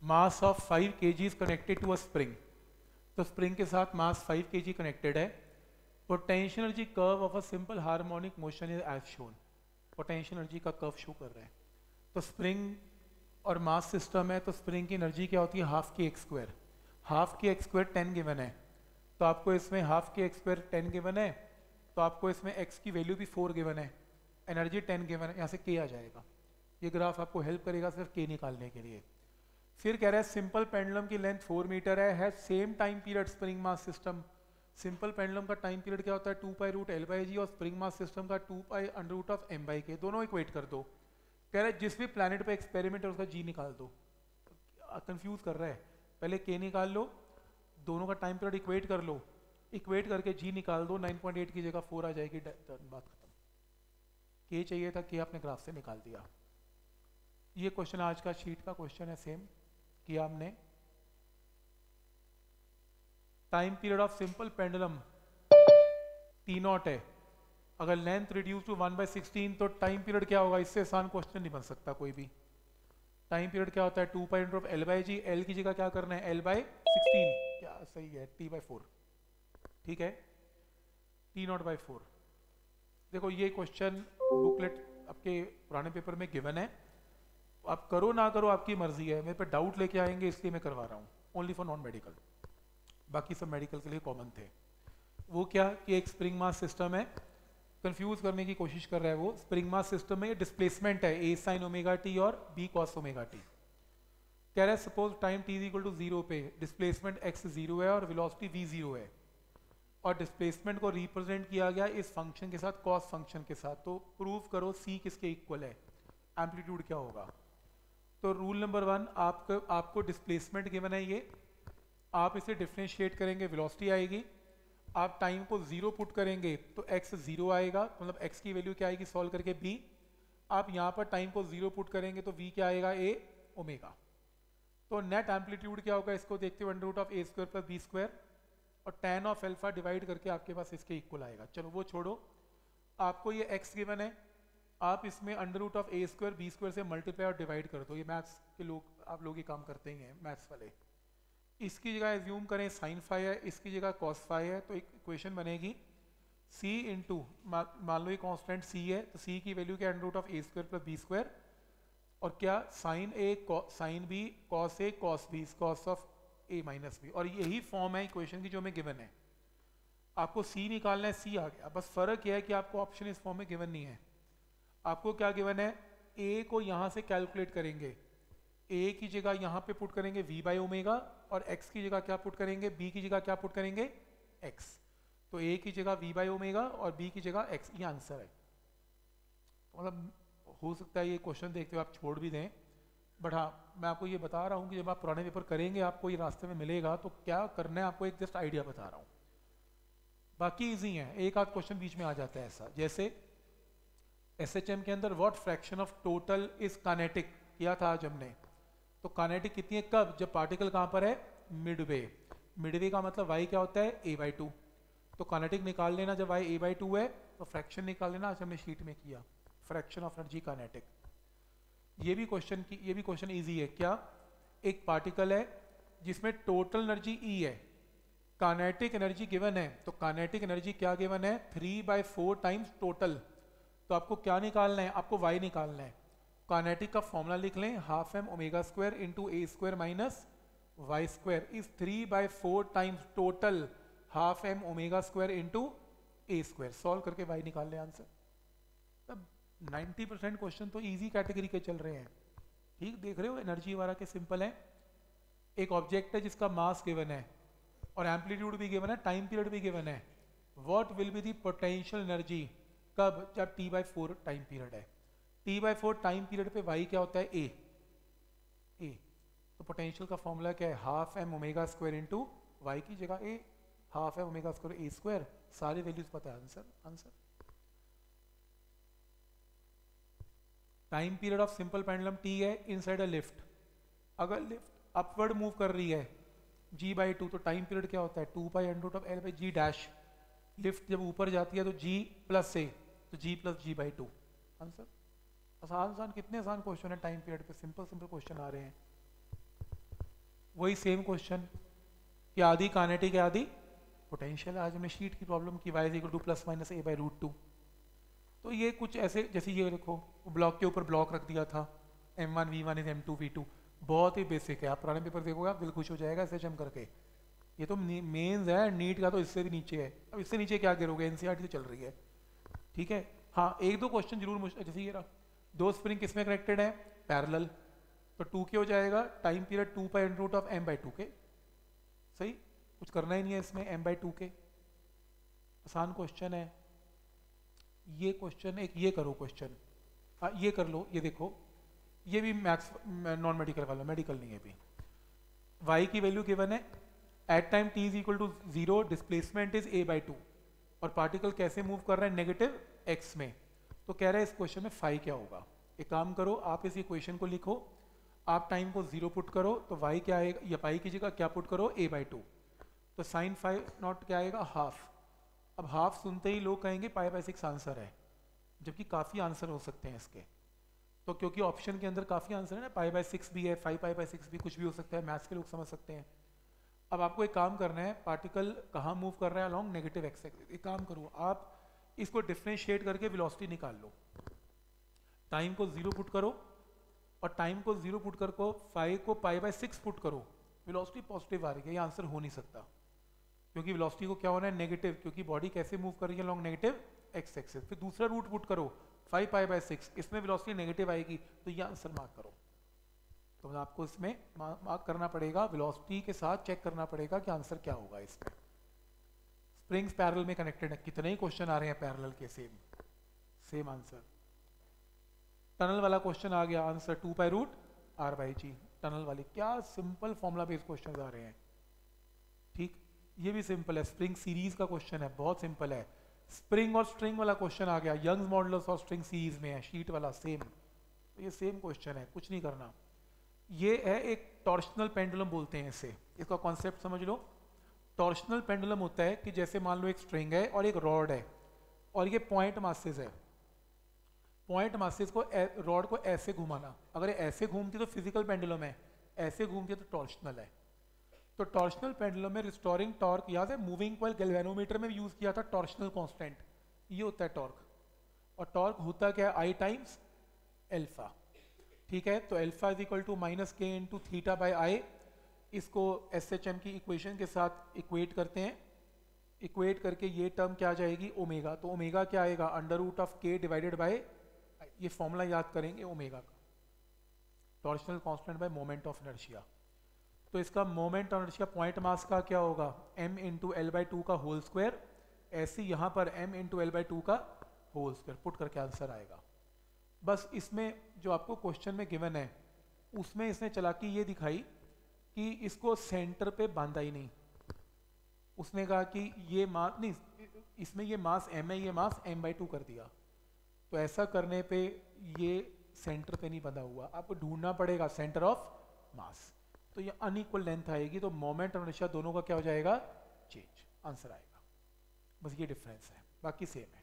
Mass of 5 kg is connected to a spring, तो स्प्रिंग के साथ मास 5 kg कनेक्टेड है। Potential energy curve of a simple harmonic motion is as shown, potential energy का कर्व शो कर रहे हैं। तो स्प्रिंग और मास सिस्टम है, तो स्प्रिंग की एनर्जी क्या होती है, हाफ की एक्स स्क्वायर, हाफ की एक्स स्क्वायर 10 गिवन है, तो आपको इसमें हाफ की एक्स स्क्वायर 10 गिवन है, तो आपको इसमें x की वैल्यू भी 4 गिवन है, एनर्जी 10 गिवन है, यहाँ से k आ जाएगा। ये ग्राफ आपको हेल्प करेगा सिर्फ k निकालने के लिए। फिर कह रहा है सिंपल पेंडुलम की लेंथ 4 मीटर है same time period spring mass system. Simple pendulum का टाइम पीरियड क्या होता है 2 pi root l by g, और स्प्रिंग मास सिस्टम का 2 pi under root of m by k, दोनों इक्वेट कर दो। कह रहा है जिस भी प्लैनेट पे एक्सपेरिमेंट है उसका जी निकाल दो। कंफ्यूज कर रहा है, पहले के निकाल लो, दोनों का टाइम पीरियड इक्वेट कर लो, इक्वेट करके जी निकाल दो, 9.8 की जगह 4 आ जाएगी, बात खत्म। के चाहिए था, के आपने ग्राफ से निकाल दिया। ये क्वेश्चन आज का शीट का क्वेश्चन है, सेम किया हमने। Time period of simple pendulum t naught है, अगर लेंथ रिड्यूस टू 1/16 तो टाइम पीरियड क्या होगा, इससे आसान क्वेश्चन नहीं बन सकता कोई भी। टाइम पीरियड क्या होता है 2 pi into l by g, l की जगह क्या करना है l/16, क्या सही है t/4, ठीक है, t0/4। देखो ये क्वेश्चन बुकलेट आपके पुराने पेपर में गिवन है, आप करो ना करो आपकी मर्जी है, मेरे पे डाउट लेके आएंगे इसलिए मैं करवा रहा हूँ, ओनली फॉर नॉन मेडिकल, बाकी सब मेडिकल के लिए कॉमन थे। वो क्या कि एक स्प्रिंग मास सिस्टम है, कंफ्यूज करने की कोशिश कर रहा है वो। स्प्रिंग मास सिस्टम में डिस्प्लेसमेंट है a sin ओमेगा टी और b cos ओमेगा टी। कह रहा है suppose time t is equal to 0 पे डिस्प्लेसमेंट x 0 है और वेलोसिटी v 0 है, और डिस्प्लेसमेंट को रिप्रेजेंट किया गया इस फंक्शन के साथ, कॉस फंक्शन के साथ। तो प्रूव करो c किसके इक्वल है, एम्पलीट्यूड क्या होगा। तो रूल नंबर 1, आपको डिस्प्लेसमेंट गिवन है ये, आप इसे डिफरेंशिएट करेंगे वेलोसिटी आएगी, आप टाइम को 0 पुट करेंगे तो x 0 आएगा, मतलब x की वैल्यू क्या आएगी सॉल्व करके b, आप यहाँ पर टाइम को 0 पुट करेंगे तो v क्या आएगा a ओमेगा। तो नेट एम्पलीट्यूड क्या होगा इसको देखते हुए under root of a square plus b square, और tan ऑफ अल्फा डिवाइड करके आपके पास इसके इक्वल आएगा। चलो वो छोड़ो, आपको ये x गिवन है, आप इसमें under root of a square b square से मल्टीप्लाई और डिवाइड कर दो। ये मैथ्स के लोग, आप लोग ये काम करते ही हैं मैथ्स वाले। इसकी जगह एज्यूम करें साइन फाई है, इसकी जगह कॉस फाई है, तो एक इक्वेशन बनेगी c इंटू, मान लो ये कांस्टेंट c है, तो c की वैल्यू क्या under root of a square plus b square, और क्या sine a sine b cos a cos b cos of a minus b, और यही फॉर्म है इक्वेशन की जो हमें गिवन है। आपको c निकालना है, c आ गया, बस फर्क यह है कि आपको ऑप्शन इस फॉर्म में गिवन नहीं है। आपको क्या गिवन है, a को यहां से कैलकुलेट करेंगे, a की जगह यहाँ पे पुट करेंगे v बाई ओमेगा, और x की जगह क्या पुट करेंगे, b की जगह क्या पुट करेंगे x। तो a की जगह v बाई ओमेगा और b की जगह x, ये आंसर है। मतलब हो सकता है ये क्वेश्चन देखते हुए आप छोड़ भी दें, बट हाँ मैं आपको ये बता रहा हूँ कि जब आप पुराने पेपर करेंगे आपको ये रास्ते में मिलेगा, तो क्या करना है आपको एक जस्ट आइडिया बता रहा हूँ, बाकी ईजी है। एक आध क्वेश्चन बीच में आ जाता है ऐसा, जैसे SHM के अंदर what fraction of total is kinetic किया था आज हमने। तो काइनेटिक कितनी है, कब, जब पार्टिकल कहाँ पर है, मिडवे। मिडवे का मतलब y क्या होता है a/2, तो काइनेटिक निकाल लेना जब y a/2 है, तो फ्रैक्शन निकाल लेना, आज हमने शीट में किया फ्रैक्शन ऑफ एनर्जी काइनेटिक। ये भी क्वेश्चन इजी है। क्या, एक पार्टिकल है जिसमें टोटल एनर्जी E है, काइनेटिक एनर्जी गिवन है, तो काइनेटिक एनर्जी क्या गिवन है 3/4 टाइम्स टोटल। तो आपको क्या निकालना है, आपको y निकालना है। काइनेटिक का फॉर्मूला लिख लें, half M omega square into A square minus y square is 3/4 times total half M omega square into A square. Solve करके y निकाल लें आंसर। तब 90% क्वेश्चन तो इजी कैटेगरी के चल रहे हैं, ठीक देख रहे हो, एनर्जी वाला के सिंपल है। एक ऑब्जेक्ट है जिसका मास गिवन है और एम्पलीट्यूड भी गिवन है, टाइम पीरियड भी गिवन है। What will be the potential energy, कब, जब t/4 टाइम पीरियड है। t/4 टाइम पीरियड पे y क्या होता है a। तो पोटेंशियल का फॉर्मूला क्या है, half M omega square into y की जगह a, half M omega square a square, सारी वैल्यूज पता है, answer. Time period of simple pendulum t है इनसाइड अ लिफ्ट, अगर लिफ्ट अपवर्ड मूव कर रही है g/2, तो टाइम पीरियड क्या होता है 2 pi under root of l by g dash. Lift जब ऊपर जाती है तो g प्लस a, तो g प्लस g/2 आंसर। आसान कितने आसान क्वेश्चन है टाइम पीरियड पे, सिंपल क्वेश्चन आ रहे हैं। वही सेम क्वेश्चन कि आधी काइनेटिक है आधी पोटेंशियल। आज हमने शीट की प्रॉब्लम की y equal to plus minus a by root 2। तो ये कुछ ऐसे, जैसे ये देखो ब्लॉक के ऊपर ब्लॉक रख दिया था, m1 v1 is m2 v2, बहुत ही बेसिक है। आप पुराने पेपर देखोगे आप दिल खुश हो जाएगा SHM करके। ये तो मेंस है, नीट का तो इससे भी नीचे है। अब इससे नीचे क्या गिरोगे, NCERT तो चल रही है, ठीक है। हाँ एक दो क्वेश्चन जरूर मुश्किल, जैसे ये रहा, दो स्प्रिंग किसमें कनेक्टेड है, पैरेलल, तो 2 के हो जाएगा, time period 2 pi under root of m by 2 के। सही, कुछ करना ही नहीं है इसमें, m बाई 2 के, आसान क्वेश्चन है ये क्वेश्चन। एक ये करो क्वेश्चन, ये कर लो, ये देखो, ये भी मैथ्स नॉन मेडिकल वाला, मेडिकल नहीं है भी। y की वैल्यू गिवन है, at time t is equal to 0, displacement is a by 2, और पार्टिकल कैसे मूव कर रहा है, नेगेटिव x में। तो कह रहा है इस क्वेश्चन में फाई क्या होगा। एक काम करो, आप इस इक्वेशन को लिखो, आप टाइम को 0 पुट करो तो y क्या आएगा, या पाई की जगह क्या पुट करो, a बाई 2, तो साइन 5 नॉट क्या आएगा, हाफ। अब हाफ सुनते ही लोग कहेंगे पाई बाई 6 आंसर है, जबकि काफ़ी आंसर हो सकते हैं इसके। तो क्योंकि ऑप्शन के अंदर काफ़ी आंसर है ना, पाई बाई 6 भी है, 5 पाई बाई 6 भी, कुछ भी हो सकता है, मैथ्स के लोग समझ सकते हैं। अब आपको एक काम करना है, पार्टिकल कहाँ मूव कर रहा है, अलॉन्ग नेगेटिव एक्स एक्सिस। एक काम करो, आप इसको डिफ्रेंशिएट करके वेलोसिटी निकाल लो, टाइम को 0 पुट करो, और टाइम को 0 पुट कर को 5 को पाई बाई 6 पुट करो, वेलोसिटी पॉजिटिव आ रही है। ये आंसर हो नहीं सकता, क्योंकि वेलोसिटी को क्या होना है, नेगेटिव, क्योंकि बॉडी कैसे मूव कर रही है, अलॉन्ग नेगेटिव एक्स एक्सिस। फिर दूसरा रूट पुट करो, 5 पाई बाई 6, इसमें वेलोसिटी नेगेटिव आएगी, तो ये आंसर मार्क करो। तो आपको इसमें मार्क करना पड़ेगा, वेलोसिटी के साथ चेक करना पड़ेगा कि आंसर क्या होगा इसमें। स्प्रिंग्स पैरेलल में कनेक्टेड है, कितने ही क्वेश्चन आ रहे हैं पैरेलल के, सेम आंसर। टनल वाला क्वेश्चन आ गया, answer 2 pi root r by g। Tunnel वाली क्या सिंपल फॉर्मूला बेस्ड क्वेश्चन आ रहे हैं, ठीक। ये भी सिंपल है, स्प्रिंग सीरीज का क्वेश्चन है, बहुत सिंपल है। स्प्रिंग और स्ट्रिंग वाला क्वेश्चन आ गया, यंग्स मॉडुलस और स्ट्रिंग सीरीज में है, शीट वाला सेम। तो ये सेम क्वेश्चन है, कुछ नहीं करना। ये है एक टॉर्शनल पेंडुलम बोलते हैं इसे, इसका कॉन्सेप्ट समझ लो। टॉर्शनल पेंडुलम होता है कि जैसे मान लो एक स्ट्रिंग है और एक रॉड है, और ये पॉइंट मासेस है। पॉइंट मासेस को रॉड को ऐसे घुमाना, अगर ऐसे घूमती तो फिजिकल पेंडुलम है, ऐसे घूमती तो टॉर्शनल है। तो टॉर्शनल पेंडुलम में रिस्टोरिंग टॉर्क, याद है मूविंग कॉइल गैल्वेनोमीटर में यूज किया था टॉर्शनल कांस्टेंट, ये होता है टॉर्क। और टॉर्क होता क्या है, आई टाइम्स एल्फा, ठीक है। तो alpha is equal to minus k into theta by I. इसको SHM की इक्वेशन के साथ इक्वेट करते हैं, इक्वेट करके ये टर्म क्या आ जाएगी, ओमेगा। तो ओमेगा क्या आएगा, under root of k divided by, ये फॉर्मूला याद करेंगे ओमेगा का, torsional constant by moment of inertia. तो इसका moment of inertia point mass का क्या होगा, m इंटू एल बाई 2 का होल स्क्वायर। ऐसे यहाँ पर m इंटू एल बाई 2 का होल स्क्वायर पुट करके आंसर आएगा। बस इसमें जो आपको क्वेश्चन में गिवन है, उसमें इसने चालाकी ये दिखाई कि इसको सेंटर पे बांधा ही नहीं। उसने कहा कि ये मास नहीं, इसमें ये मास m है, ये मास m बाई 2 कर दिया। तो ऐसा करने पे ये सेंटर पे नहीं बंधा हुआ, आपको ढूंढना पड़ेगा सेंटर ऑफ मास। तो ये अनइक्वल लेंथ आएगी, तो मोमेंट और इनर्शिया दोनों का क्या हो जाएगा, चेंज, आंसर आएगा। बस ये डिफरेंस है, बाकी सेम है।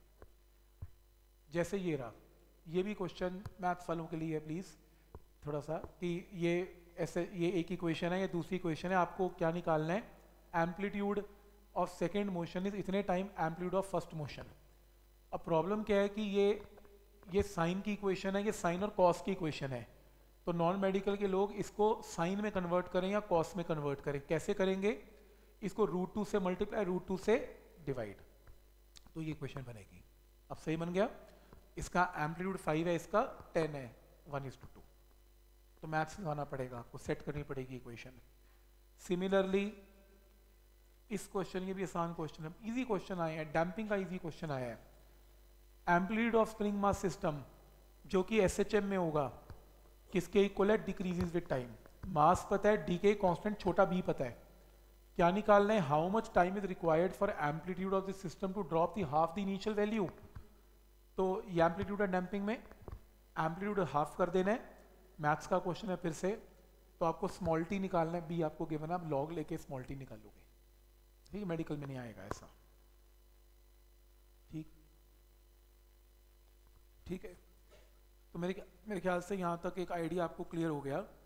जैसे ये रहा, ये भी क्वेश्चन मैथ्स वालों के लिए है प्लीज थोड़ा सा, कि ये ऐसे, ये एक इक्वेशन है, ये दूसरी इक्वेशन है, आपको क्या निकालना है, amplitude of second motion is इतने time amplitude of first motion. अब प्रॉब्लम क्या है कि ये साइन की इक्वेशन है, ये साइन और कॉस की इक्वेशन है। तो नॉन मेडिकल के लोग इसको साइन में कन्वर्ट करें या कॉस में कन्वर्ट करें, कैसे करेंगे, इसको रूट 2 से मल्टीप्लाई, रूट 2 से डिवाइड, तो ये इक्वेशन बनेगी। अब सही बन गया, इसका एम्पलीट्यूड 5 है, इसका 10 है, 1:2। तो मैथ्स लगाना पड़ेगा आपको, सेट करनी पड़ेगी इक्वेशन। सिमिलरली इस क्वेश्चन, ये भी आसान क्वेश्चन है, इजी क्वेश्चन आया है, डैम्पिंग का इजी क्वेश्चन आया है। Amplitude of spring mass system जो कि SHM में होगा, किसके इक्वल है, डिक्रीजेस विद टाइम। मास पता है, डी के कांस्टेंट छोटा b पता है, क्या निकालना है, how much time is required for amplitude of this system to drop the half the initial value. तो ये एम्पलीट्यूड है डैम्पिंग में, एम्पलीट्यूड हाफ कर देना है, मैथ्स का क्वेश्चन है फिर से। तो आपको स्मॉल t निकालना है, b आपको गिवन है, आप लॉग लेके स्मॉल t निकालोगे, ठीक है, मेडिकल में नहीं आएगा ऐसा, ठीक है। तो मेरे ख्याल से यहाँ तक एक आइडिया आपको क्लियर हो गया।